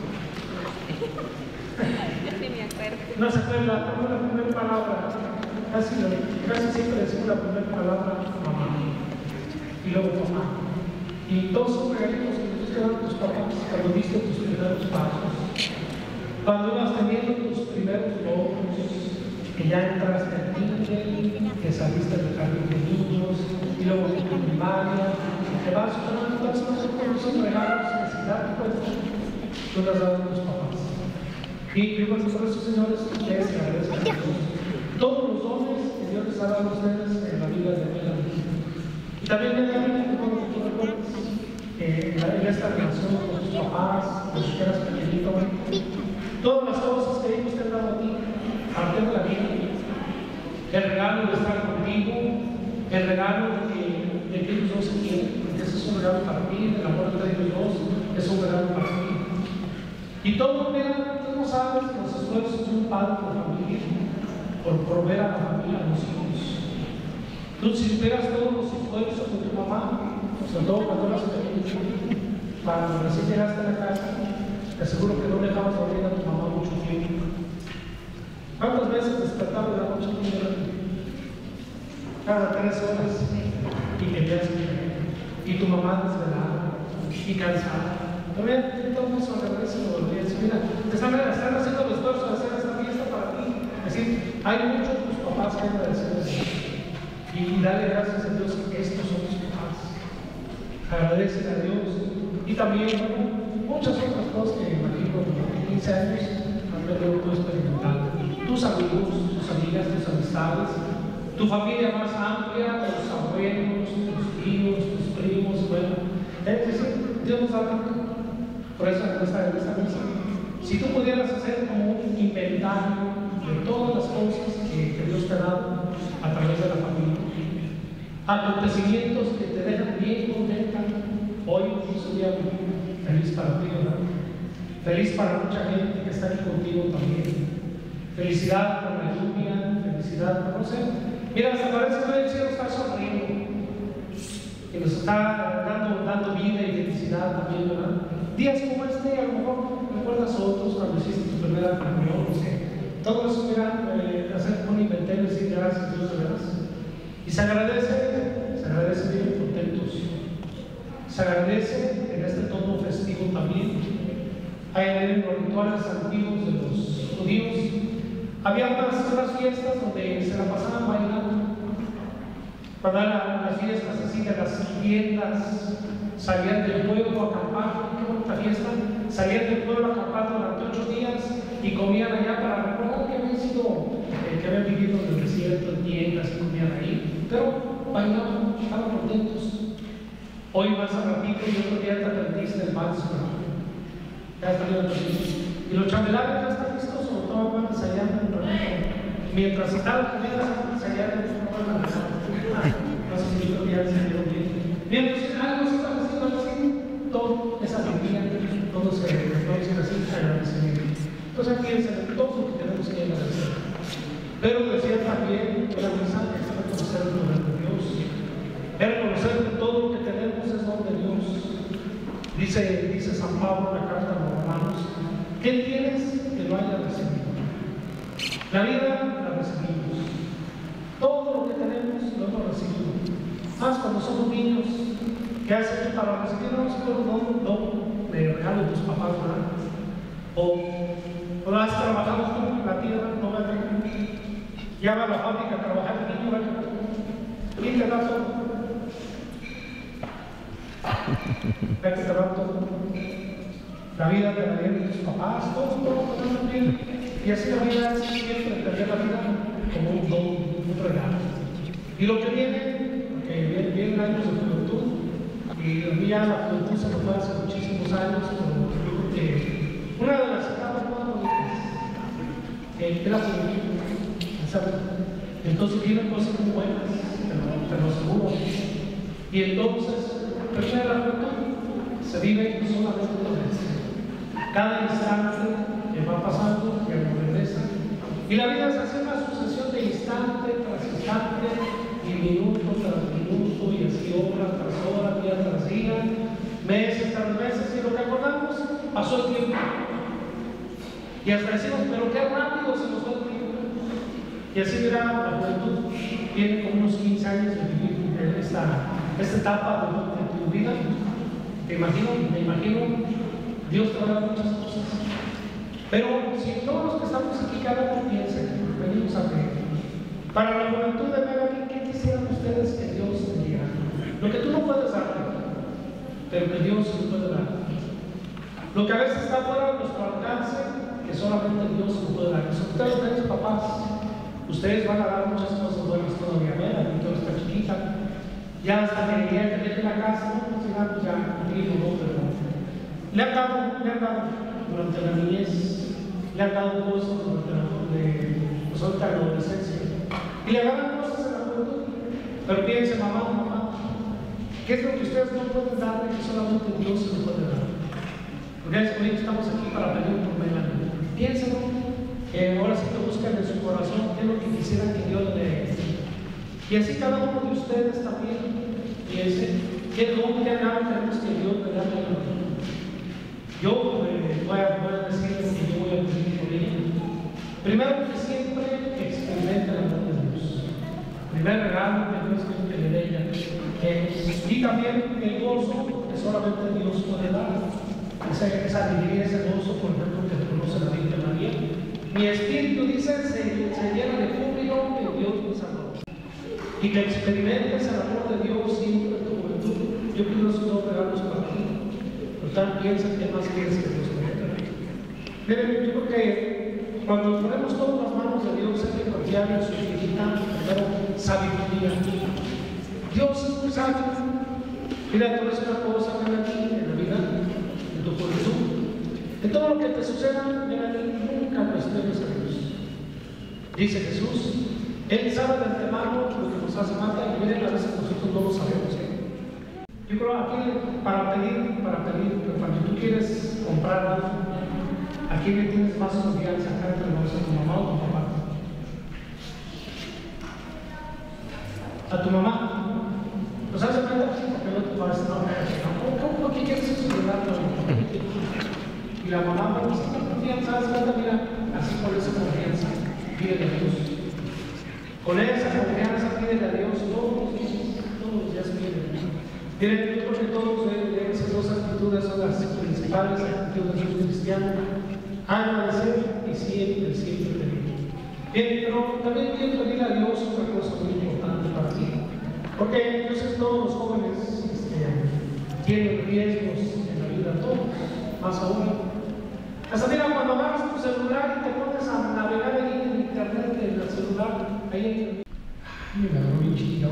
No se acuerda, la primera palabra. Casi siempre decimos la primera palabra mamá. Y luego mamá. Y todos son regalitos que te dan tus papás cuando diste tus primeros pasos. Cuando ibas teniendo tus primeros logros, que ya entraste en kinder, que saliste del jardín de niños, y luego en primaria, te vas tomando todos esos regalos que sin darte cuenta, tú las das a tus papás. Y por eso, señores, ustedes se agradecen a Dios todos los dones que Dios les ha dado a ustedes en la vida de vida. Y también me da que cuando tú recuerdas en esta relación con tus papás, cuando tú eras pequeñito, todas las cosas que ellos te han dado a ti, parte de la vida, el regalo de estar contigo, el regalo de que ellos dos se quieren, porque ese es un regalo para ti, el amor entre ellos dos es un regalo para ti. Y todo, mira, tú no sabes los esfuerzos de un padre por familia, por proveer a la familia, a los hijos. Tú si supieras todos los esfuerzos de tu mamá, sobre todo cuando eras pequeño, cuando recién llegaste a la casa, te aseguro que no dejabas dormir a tu mamá mucho tiempo. ¿Cuántas veces despertabas de la noche cada 3 horas y querías y tu mamá desvelada y cansada? También todo eso regresa y lo volvías. Mira, están haciendo el esfuerzo de hacer esta fiesta para ti. Es decir, hay muchos de tus papás que agradecerles y dale gracias a Dios que estos son tus papás. Agradecen a Dios. Y también, bueno, muchas otras cosas que imagino que 15 años han venido tú experimentando. Tus amigos, tus amigas, tus amistades, tu familia más amplia, tus abuelos, tus tíos, tus primos, por esta misa. Si tú pudieras hacer como un inventario de todas las cosas que Dios te ha dado a través de la familia, acontecimientos que te dejan bien contenta, hoy es un día feliz para ti, ¿verdad? Feliz para mucha gente que está aquí contigo también. Felicidad por la lluvia, felicidad por no sé. Mira, hasta parece que el cielo está sonriendo, que nos está dando vida y felicidad también, ¿verdad? Días como este, a lo mejor recuerdas otros cuando hiciste tu primera comunión, no sé. Todo eso, mira, hacer un inventario y decir gracias, Dios, de veras. Y se agradece bien contentos. Se agradece en este tono festivo también. Hay los rituales antiguos de los judíos. Había unas fiestas donde se la pasaban bailando. Cuando eran las fiestas así de las tiendas, salían del pueblo a acampar. Qué bonita fiesta. Salían del pueblo a acampar durante 8 días y comían allá para recordar que habían sido, que habían vivido en el desierto, en tiendas, y comían ahí. Pero bailaban, estaban contentos. Hoy más a ratito y otro día te aprendiste el vals, ya está bien. Y los chambelanes ya están listos o todos van ensayando un ratito. Mientras estaban comiendo, ensayaron no sé si yo ya se dieron bien. Mientras algo se está haciendo así, todo es alegría, todo se necesita agradecimiento. Entonces aquí es todo lo que tenemos que agradecer. Pero decía también la misa es reconocer el poder de Dios. Es reconocer que todo lo que tenemos es don de Dios. Dice San Pablo en la carta a los Romanos: ¿qué tienes que lo haya recibido? La vida la recibimos. Todo lo que tenemos lo hemos recibido. Más cuando somos niños, ¿qué has hecho para recibirnos? No de regalo de tus papás, ¿verdad? O has trabajado tú en la tierra, no me acuerdo. Ya va a la fábrica a trabajar el niño, ¿verdad? ¿Quién te da todo? ¿Ves que te da todo? La vida te la dieron tus papás, todo bien. Y así la vida es siempre entender la vida como un don, un regalo. Y lo que viene, porque vienen años de juventud, y a mí ya la juventud se nos fue hace muchísimos años, pero yo creo que una de las etapas más bonitas es la juventud. Entonces vienen cosas muy buenas, te lo aseguro. Y entonces, primero la juventud se vive solamente una vez. Cada instante que va pasando, que regresa. Y la vida se hace una sucesión de instante tras instante, y minuto tras minuto, y así hora tras hora, día tras día, meses tras meses, y lo que acordamos, pasó el tiempo. Y hasta decimos, pero qué rápido se nos fue el tiempo. Y así mira, la juventud tiene como unos 15 años de vivir esta etapa de tu vida. Me imagino, Dios te va a dar muchas cosas. Pero si todos los que estamos aquí, cada uno piensa, venimos a creer. Para la juventud de ver, ¿qué quisieran ustedes que Dios les diera? Lo que tú no puedes dar, pero que Dios les puede dar. Lo que a veces está fuera de nuestro alcance, que solamente Dios nos puede dar. Si ustedes ven papás, ustedes van a dar muchas cosas buenas todavía. La Víctor está chiquita, ya hasta que el día que deje la casa, no, pues ya, no, pero le han dado durante la niñez, le han dado cosas durante la adolescencia, y le dan cosas en la juventud. Pero piense, mamá, ¿qué es lo que ustedes no pueden darle que solamente Dios se lo puede dar? Porque hoy estamos aquí para pedir por Melanie. Piénselo, que ahora sí que buscan en su corazón qué es lo que quisieran que Dios le dé. Y así cada uno de ustedes también piense qué don, qué regalo tenemos que Dios le da a nosotros. Yo voy a decir lo que yo voy a pedir por ella. Primero, que siempre experimente el amor de Dios. Primer regalo que Dios quiere que le dé ella. Y también el gozo que solamente Dios puede dar. Esa alegría, ese gozo, por ejemplo, que conoce la Virgen María. Mi espíritu, dice, se llena de júbilo que Dios nos amó. Y que experimentes el amor de Dios siempre en tu juventud. Yo pido esos dos regalos para ti. Piensa que más quieres que Dios te dé. Miren, yo creo que cuando ponemos todas las manos de Dios, hay que confiar en su infinita, primero, sabiduría. Dios es muy sabio. Mira, tú eres una cosa, ven aquí en la vida. En todo lo que te suceda, nunca cuestiones a Dios. Dice Jesús, Él sabe de antemano lo que nos hace falta y miren, a veces nosotros no lo sabemos. Yo creo aquí para pedir, que cuando tú quieres comprar algo, ¿a quién le tienes más confianza? Acá entre nosotros, ¿a tu mamá o a tu papá? ¿A tu mamá? ¿Nos hace falta? Porque no te parece ¿cómo que quieres estudiar? Y la mamá, pero si no confianza, hace falta, mira, así con esa confianza, pídele a Dios. Con esa confianza, pídele a Dios todos los días pídele. Miren, yo creo que todos de esas dos actitudes son las principales actitudes de un cristiano. Agradecer y siempre pedir. Bien, pero también quiero pedir a Dios una cosa muy importante para ti. Porque entonces todos los jóvenes tienen riesgos en la vida, todos, más aún. Hasta mira, cuando agarras tu celular y te pones a navegar ahí en internet, en el celular, ahí mira, muy chiquita,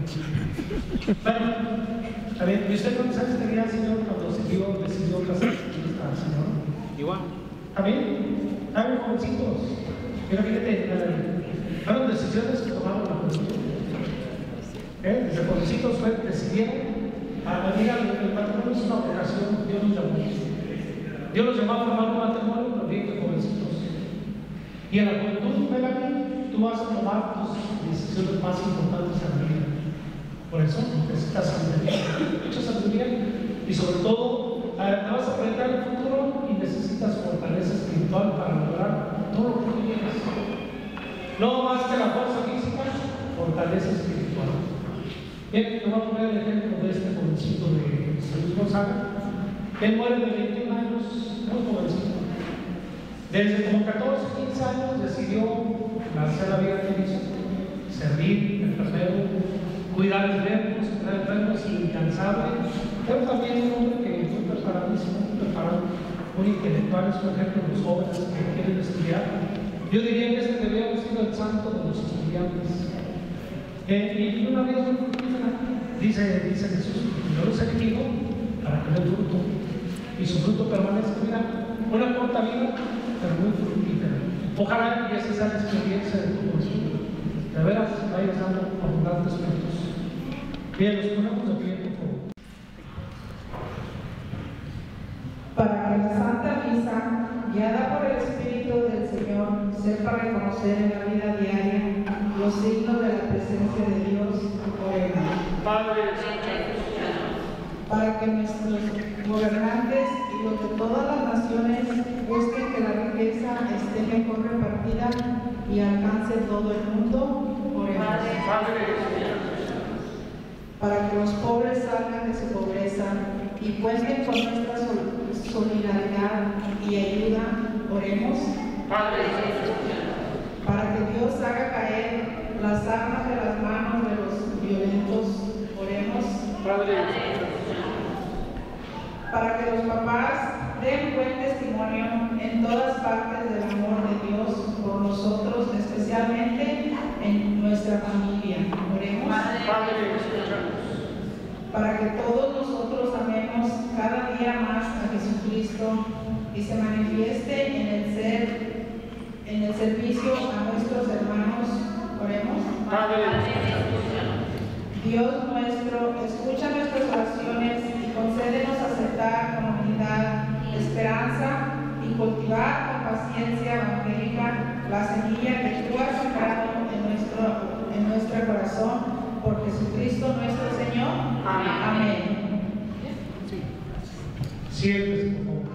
bueno, a ver, ¿y usted cuántos años tenía, señor, cuando decidió casarse con esta señora? Igual. ¿Está bien? Estaban jovencitos. Pero fíjate, fueron decisiones que tomaron la juventud. Desde jovencitos decidieron a venir al matrimonio. Es una vocación, Dios nos llamó. Dios los llamó a formar un matrimonio, pero bien que jovencitos. Y en la juventud, Melanie, tú vas a tomar tus decisiones más importantes en la vida. Por eso necesitas sabiduría, mucha sabiduría, y sobre todo te vas a enfrentar el futuro y necesitas fortaleza espiritual para lograr todo lo que tú quieras. No más que la fuerza física, fortaleza espiritual. Bien, te voy a poner el ejemplo de este jovencito de Jesús Gonzaga. Él muere de 21 años, muy jovencito. Desde como 14 o 15 años decidió hacer la vida que hizo, servir, enfermero, cuidar enfermos, cuidar enfermos, incansable. Pero también un hombre que fue preparadísimo, muy preparado, muy intelectual, es un ejemplo de los jóvenes que quieren estudiar. Yo diría que este debía haber sido el santo de los estudiantes. Y una vida muy fructífera, dice Jesús, yo los he elegido para que den fruto, y su fruto permanezca. Mira, una corta vida, pero muy fructífera. Ojalá y esa sea la experiencia de tu consumo. De veras, vayas dando abundantes frutos. Bien, los ponemos de pie, por favor. Para que la Santa Misa, guiada por el Espíritu del Señor, sepa reconocer en la vida diaria los signos de la presencia de Dios, oremos. Padre, para que nuestros gobernantes y los de todas las naciones busquen que la riqueza esté mejor repartida y alcance todo el mundo, oremos. Para que los pobres salgan de su pobreza y cuenten con nuestra solidaridad y ayuda, oremos. Para que Dios haga caer las armas de las manos de los violentos, oremos. Para que los papás den buen testimonio en todas partes del amor de Dios por nosotros, especialmente en nuestra familia, oremos. Para que todos nosotros amemos cada día más a Jesucristo y se manifieste en el servicio a nuestros hermanos, oremos. Dios nuestro, escucha nuestras oraciones y concédenos aceptar con humildad, esperanza y cultivar con paciencia evangélica la semilla que tú has sembrado en nuestro corazón. Por Jesucristo nuestro Señor. Amén. Siéntese, por favor.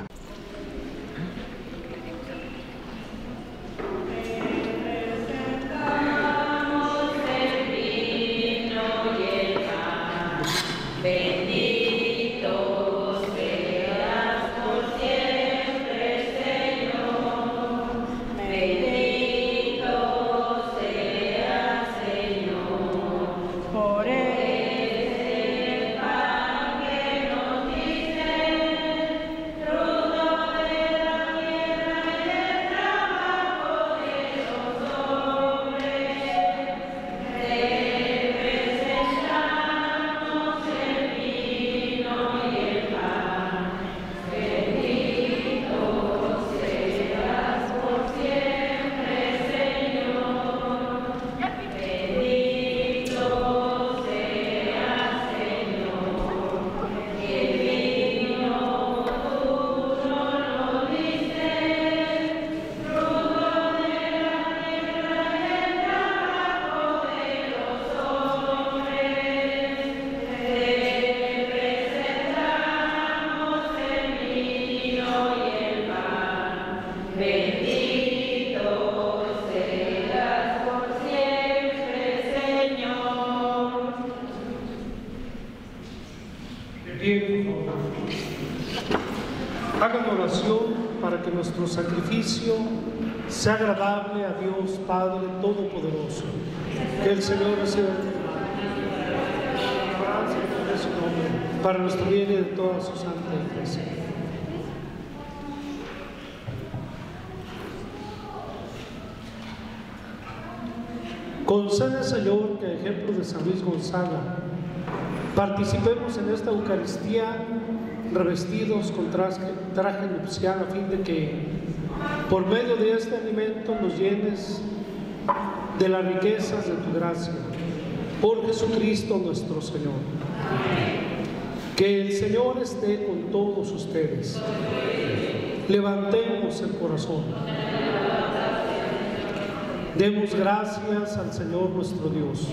Bien, por favor. Hagan oración para que nuestro sacrificio sea agradable a Dios Padre Todopoderoso. Que el Señor reciba su nombre para nuestro bien y de toda su santa iglesia. Concede, Señor, que a ejemplo de San Luis Gonzaga participemos en esta Eucaristía revestidos con traje nupcial, a fin de que por medio de este alimento nos llenes de las riquezas de tu gracia. Por Jesucristo nuestro Señor. Que el Señor esté con todos ustedes. Levantemos el corazón. Demos gracias al Señor nuestro Dios.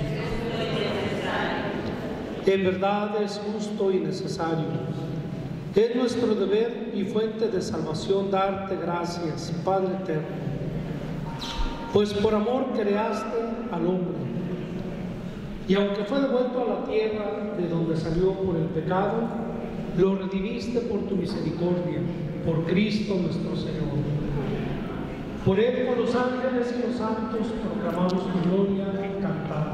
En verdad es justo y necesario. Es nuestro deber y fuente de salvación darte gracias, Padre eterno. Pues por amor creaste al hombre. Y aunque fue devuelto a la tierra de donde salió por el pecado, lo redimiste por tu misericordia, por Cristo nuestro Señor. Por él, con los ángeles y los santos, proclamamos tu gloria y cantamos.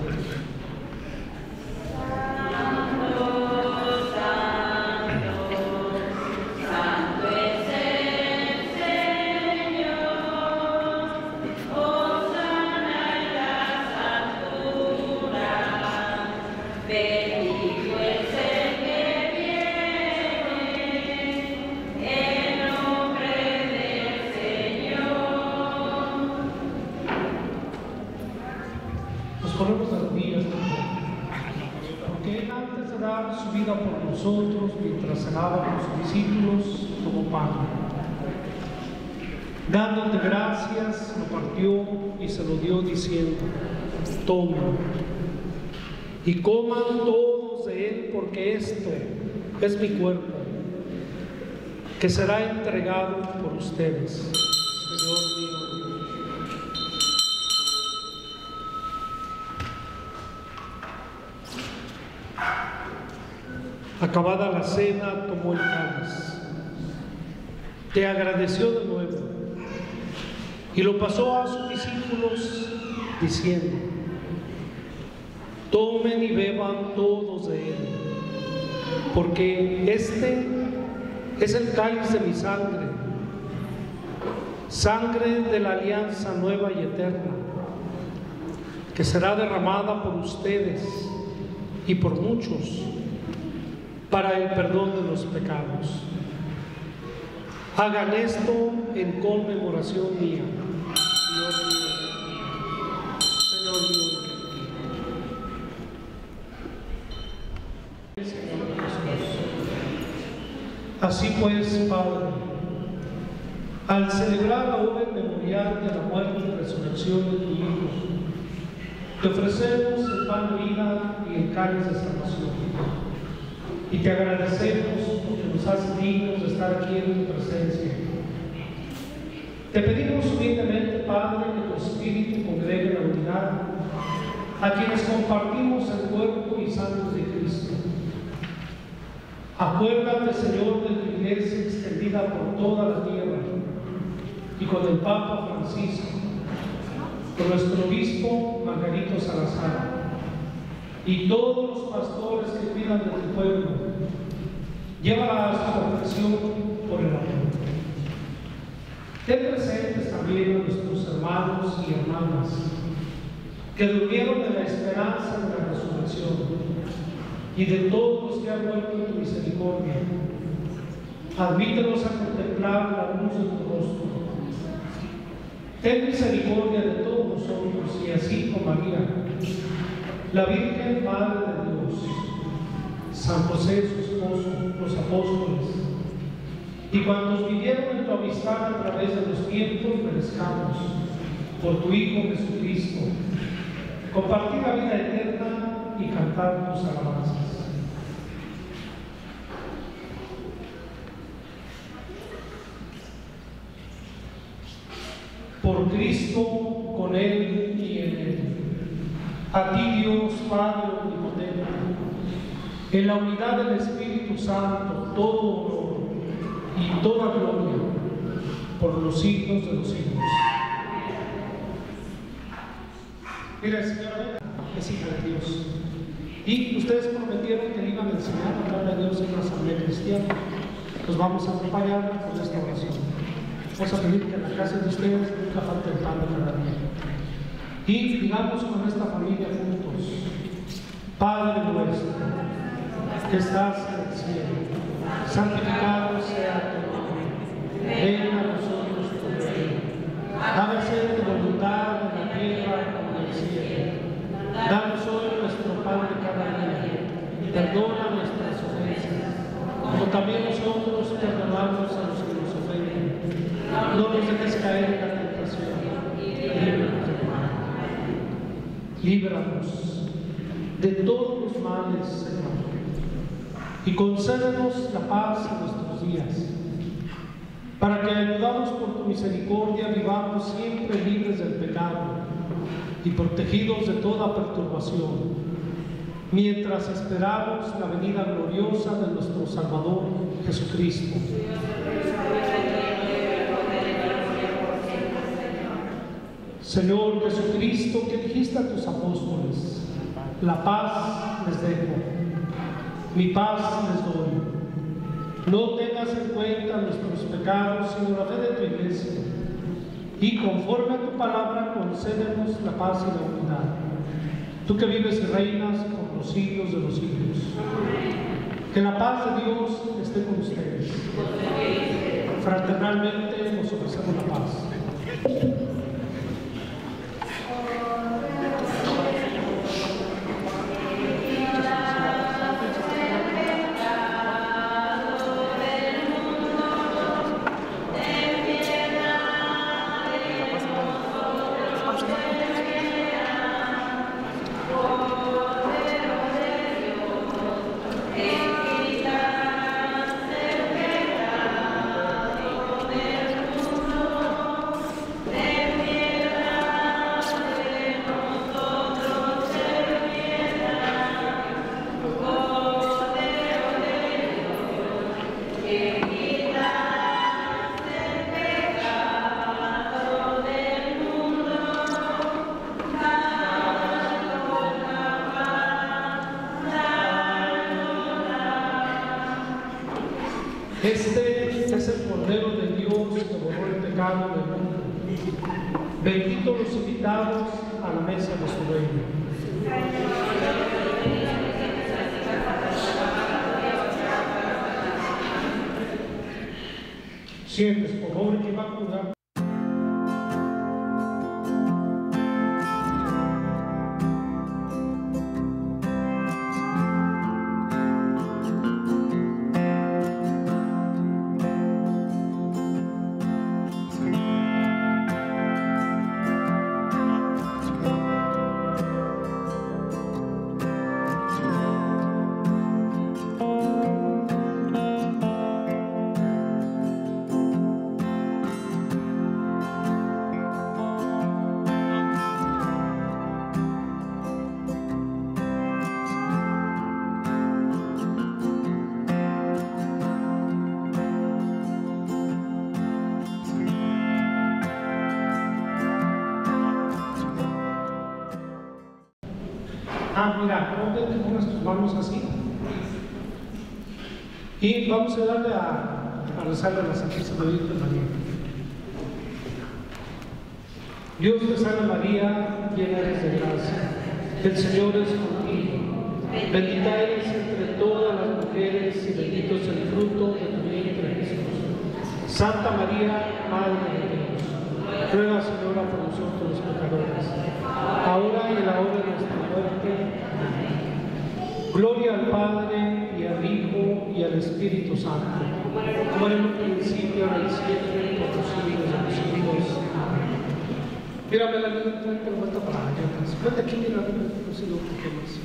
Por nosotros mientras cenaba con sus discípulos, tomó pan. Dándote gracias, lo partió y se lo dio diciendo: toma y coman todos de él, porque esto es mi cuerpo, que será entregado por ustedes. Señor mío. Acabada la cena, tomó el cáliz, te agradeció de nuevo y lo pasó a sus discípulos diciendo: tomen y beban todos de él, porque este es el cáliz de mi sangre, sangre de la alianza nueva y eterna, que será derramada por ustedes y por muchos para el perdón de los pecados. Hagan esto en conmemoración mía. Señor mío. Así pues, Padre, al celebrar ahora el memorial de la muerte y resurrección de tu Hijo, te ofrecemos el pan de vida y el cáliz de salvación. Y te agradecemos porque nos haces dignos de estar aquí en tu presencia. Te pedimos humildemente, Padre, que tu Espíritu congregue la unidad a quienes compartimos el cuerpo y sangre de Cristo. Acuérdate, Señor, de tu iglesia extendida por toda la tierra y con el Papa Francisco, con nuestro obispo Margarito Salazar y todos los pastores que cuidan de tu pueblo. Llévala a su perfección por el amor. Ten presentes también a nuestros hermanos y hermanas que durmieron en la esperanza de la resurrección, y de todos los que han muerto en tu misericordia. Admítelos a contemplar la luz de tu rostro. Ten misericordia de todos nosotros, y así con María, la Virgen Madre de Dios, San José su esposo, los apóstoles, y cuantos vivieron en tu amistad a través de los tiempos, merezcamos, por tu Hijo Jesucristo, compartir la vida eterna y cantar tus alabanzas. Por Cristo, con Él y en Él. A ti, Dios Padre omnipotente, en la unidad del Espíritu Santo todo honor y toda gloria por los siglos de los siglos. Mira, señora, es hija de Dios. Y ustedes prometieron que le iban a enseñar a hablar a Dios en una asamblea cristiana. Los vamos a acompañar con esta oración. Vamos a pedir que en la casa de ustedes nunca falte el pan de cada día. Y digamos con esta familia juntos: Padre nuestro, que estás en el cielo, santificado sea tu nombre. Venga a nosotros tu reino. Hágase tu voluntad en la tierra como en el cielo. Danos hoy nuestro pan de cada día. Perdona nuestras ofensas, como también nosotros perdonamos a los que nos ofenden. No nos dejes caer en la tentación. Líbranos del mal. Líbranos de todos los males, Señor, y concédenos la paz en nuestros días, para que, ayudados por tu misericordia, vivamos siempre libres del pecado y protegidos de toda perturbación, mientras esperamos la venida gloriosa de nuestro Salvador Jesucristo. Señor Jesucristo, que dijiste a tus apóstoles: la paz les dejo, mi paz les doy. No tengas en cuenta nuestros pecados, sino la fe de tu iglesia, y conforme a tu palabra concédenos la paz y la unidad. Tú que vives y reinas por los siglos de los siglos. Que la paz de Dios esté con ustedes. Fraternalmente nos ofrecemos la paz. Este es el Cordero de Dios que borró el pecado del mundo. Bendito los invitados a la mesa de su reino. Sientes, por favor, que va a cuidar. Mira, te pones tus manos así y vamos a darle a rezarle a la Santísima Virgen María. Dios te salve María, llena eres de gracia, el Señor es contigo, bendita eres entre todas las mujeres y bendito es el fruto de tu vientre Jesús. Santa María, Madre de Dios, ruega, Señora, por nosotros los pecadores, ahora y en la hora de nuestra muerte. Gloria al Padre, y al Hijo, y al Espíritu Santo, como en un principio, ahora y siempre, por los siglos de los siglos. Amén. Mírame la vida, te lo vuelta para allá. Vete aquí, mira, no sé lo que más.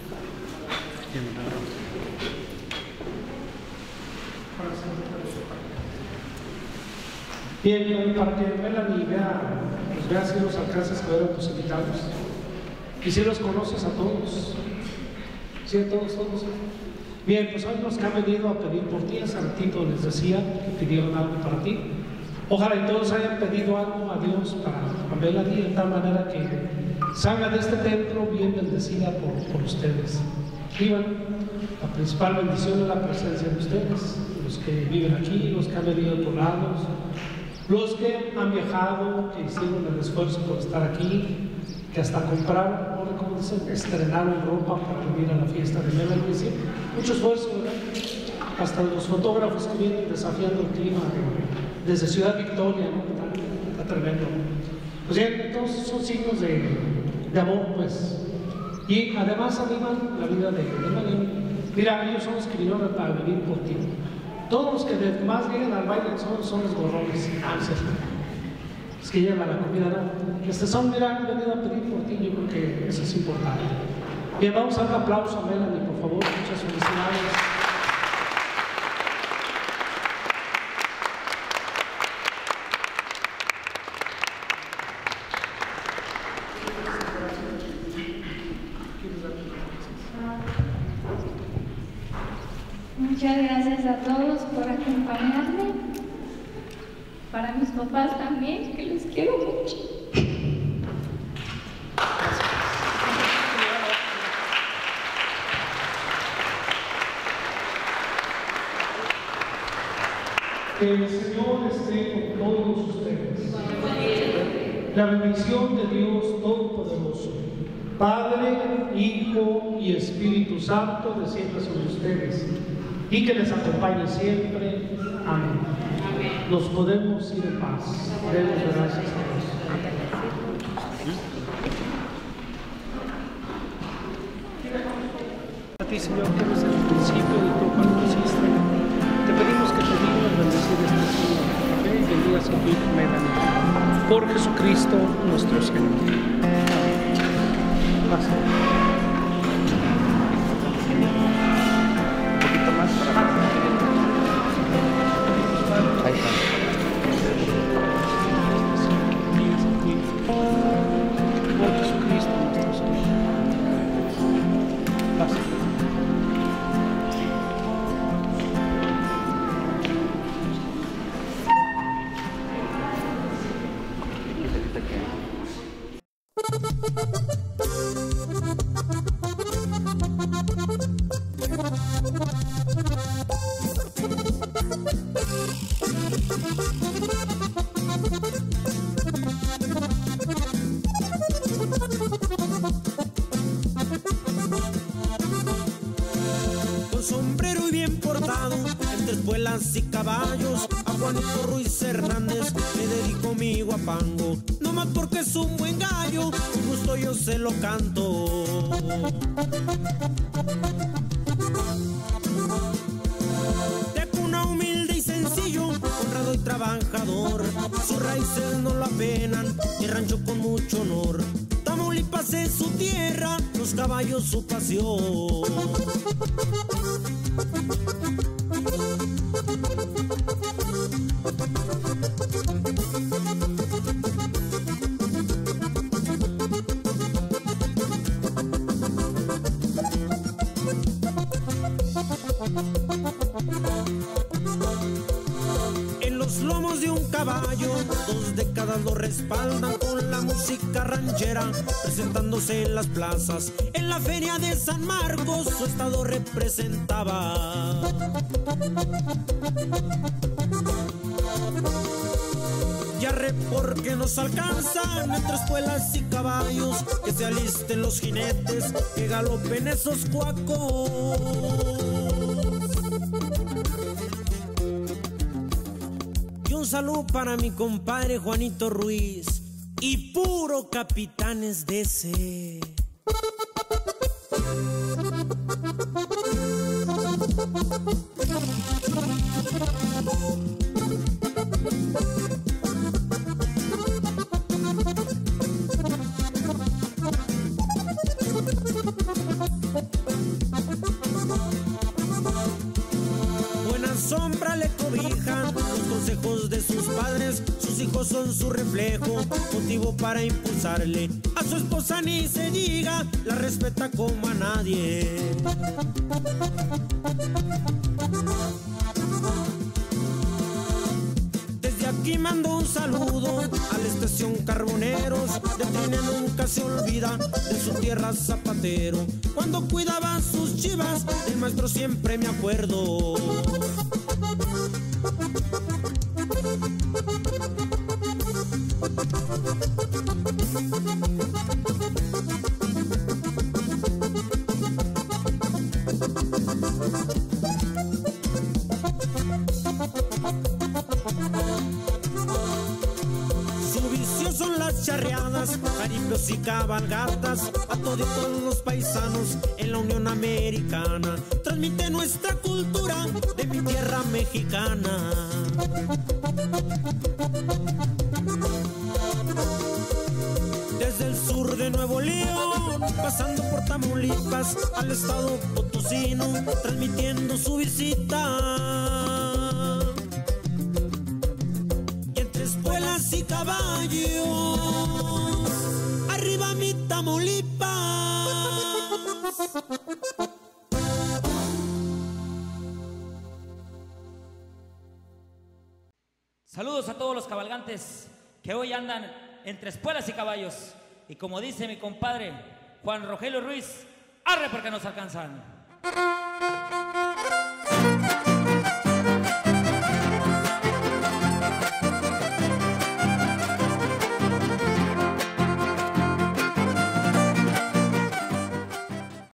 Bien, para que Melanie vea, pues vea si los alcances que ver a tus invitados. Y si los conoces a todos. ¿Sí, a todos? Bien, pues hay los que han venido a pedir por ti. Hace ratito les decía que pidieron algo para ti. Ojalá y todos hayan pedido algo a Dios para Pamela Díaz, de tal manera que salga de este templo bien bendecida por ustedes. Vivan, la principal bendición es la presencia de ustedes, los que viven aquí, los que han venido de otros lados, los que han viajado, que hicieron el esfuerzo por estar aquí, que hasta compraron, como dicen, estrenaron ropa para venir a la fiesta de Melanie. Sí, mucho esfuerzo, ¿verdad? Hasta los fotógrafos que vienen desafiando el clima desde Ciudad Victoria, ¿no? Está tremendo. Pues bien, todos son signos de amor, pues. Y además animan la vida de Melanie. Mira, ellos son los que vinieron a venir por ti. Todos los que más vienen al baile son los gorrones. Es que llevan la comida, ¿no? Son, mira, han venido a pedir por ti. Yo creo que eso es importante. Bien, vamos a dar un aplauso a Melanie, por favor. Muchas felicidades. Muchas gracias a todos por acompañarme. Para mis papás también, que los quiero mucho. Que el Señor esté con todos ustedes. La bendición de Dios Todopoderoso, Padre, Hijo y Espíritu Santo, descienda sobre ustedes y que les acompañe siempre. Amén. Nos podemos ir en paz. Demos gracias a Dios. A ti, Señor, que eres el principio de todo cuanto existe. Te pedimos que te dignes bendecir este café y bendigas a tu hijo Melanie. Por Jesucristo nuestro Señor. Amén. Gracias. Un poquito más para acá. Ahí está. Por Jesucristo nuestro Señor. Gracias. Con sombrero y bien portado, entre espuelas y caballos, a Juanito Ruiz Hernández le dedico mi guapango. No más porque es un buen gallo, con gusto yo se lo canto. De cuna humilde y sencillo, honrado y trabajador, sus raíces no lo apenan, y rancho con mucho honor. Tamaulipas es su tierra, los caballos su pasión. En los lomos de un caballo, 2 décadas lo respaldan con la música ranchera, presentándose en las plazas. En la feria de San Marcos su estado representaba. Ya re porque nos alcanzan entre espuelas y caballos, que se alisten los jinetes, que galopen esos cuacos. Y un saludo para mi compadre Juanito Ruiz y puro Capitanes DC. Buena sombra le cobijan los consejos de sus padres, sus hijos son su reflejo, motivo para impulsarle. A su esposa ni se diga, la respeta como a nadie. aquí mando un saludo a la estación Carboneros. De Trine nunca se olvida de su tierra zapatero. Cuando cuidaba sus chivas, del maestro siempre me acuerdo. Son las charreadas, jaripeos y cabalgatas, a todos los paisanos en la Unión Americana. Transmite nuestra cultura de mi tierra mexicana. Desde el sur de Nuevo León, pasando por Tamaulipas, al estado potosino, transmitiendo su visita. Espuelas y caballos, arriba mi Tamaulipas. Saludos a todos los cabalgantes que hoy andan entre espuelas y caballos. Y como dice mi compadre Juan Rogelio Ruiz, arre porque nos alcanzan.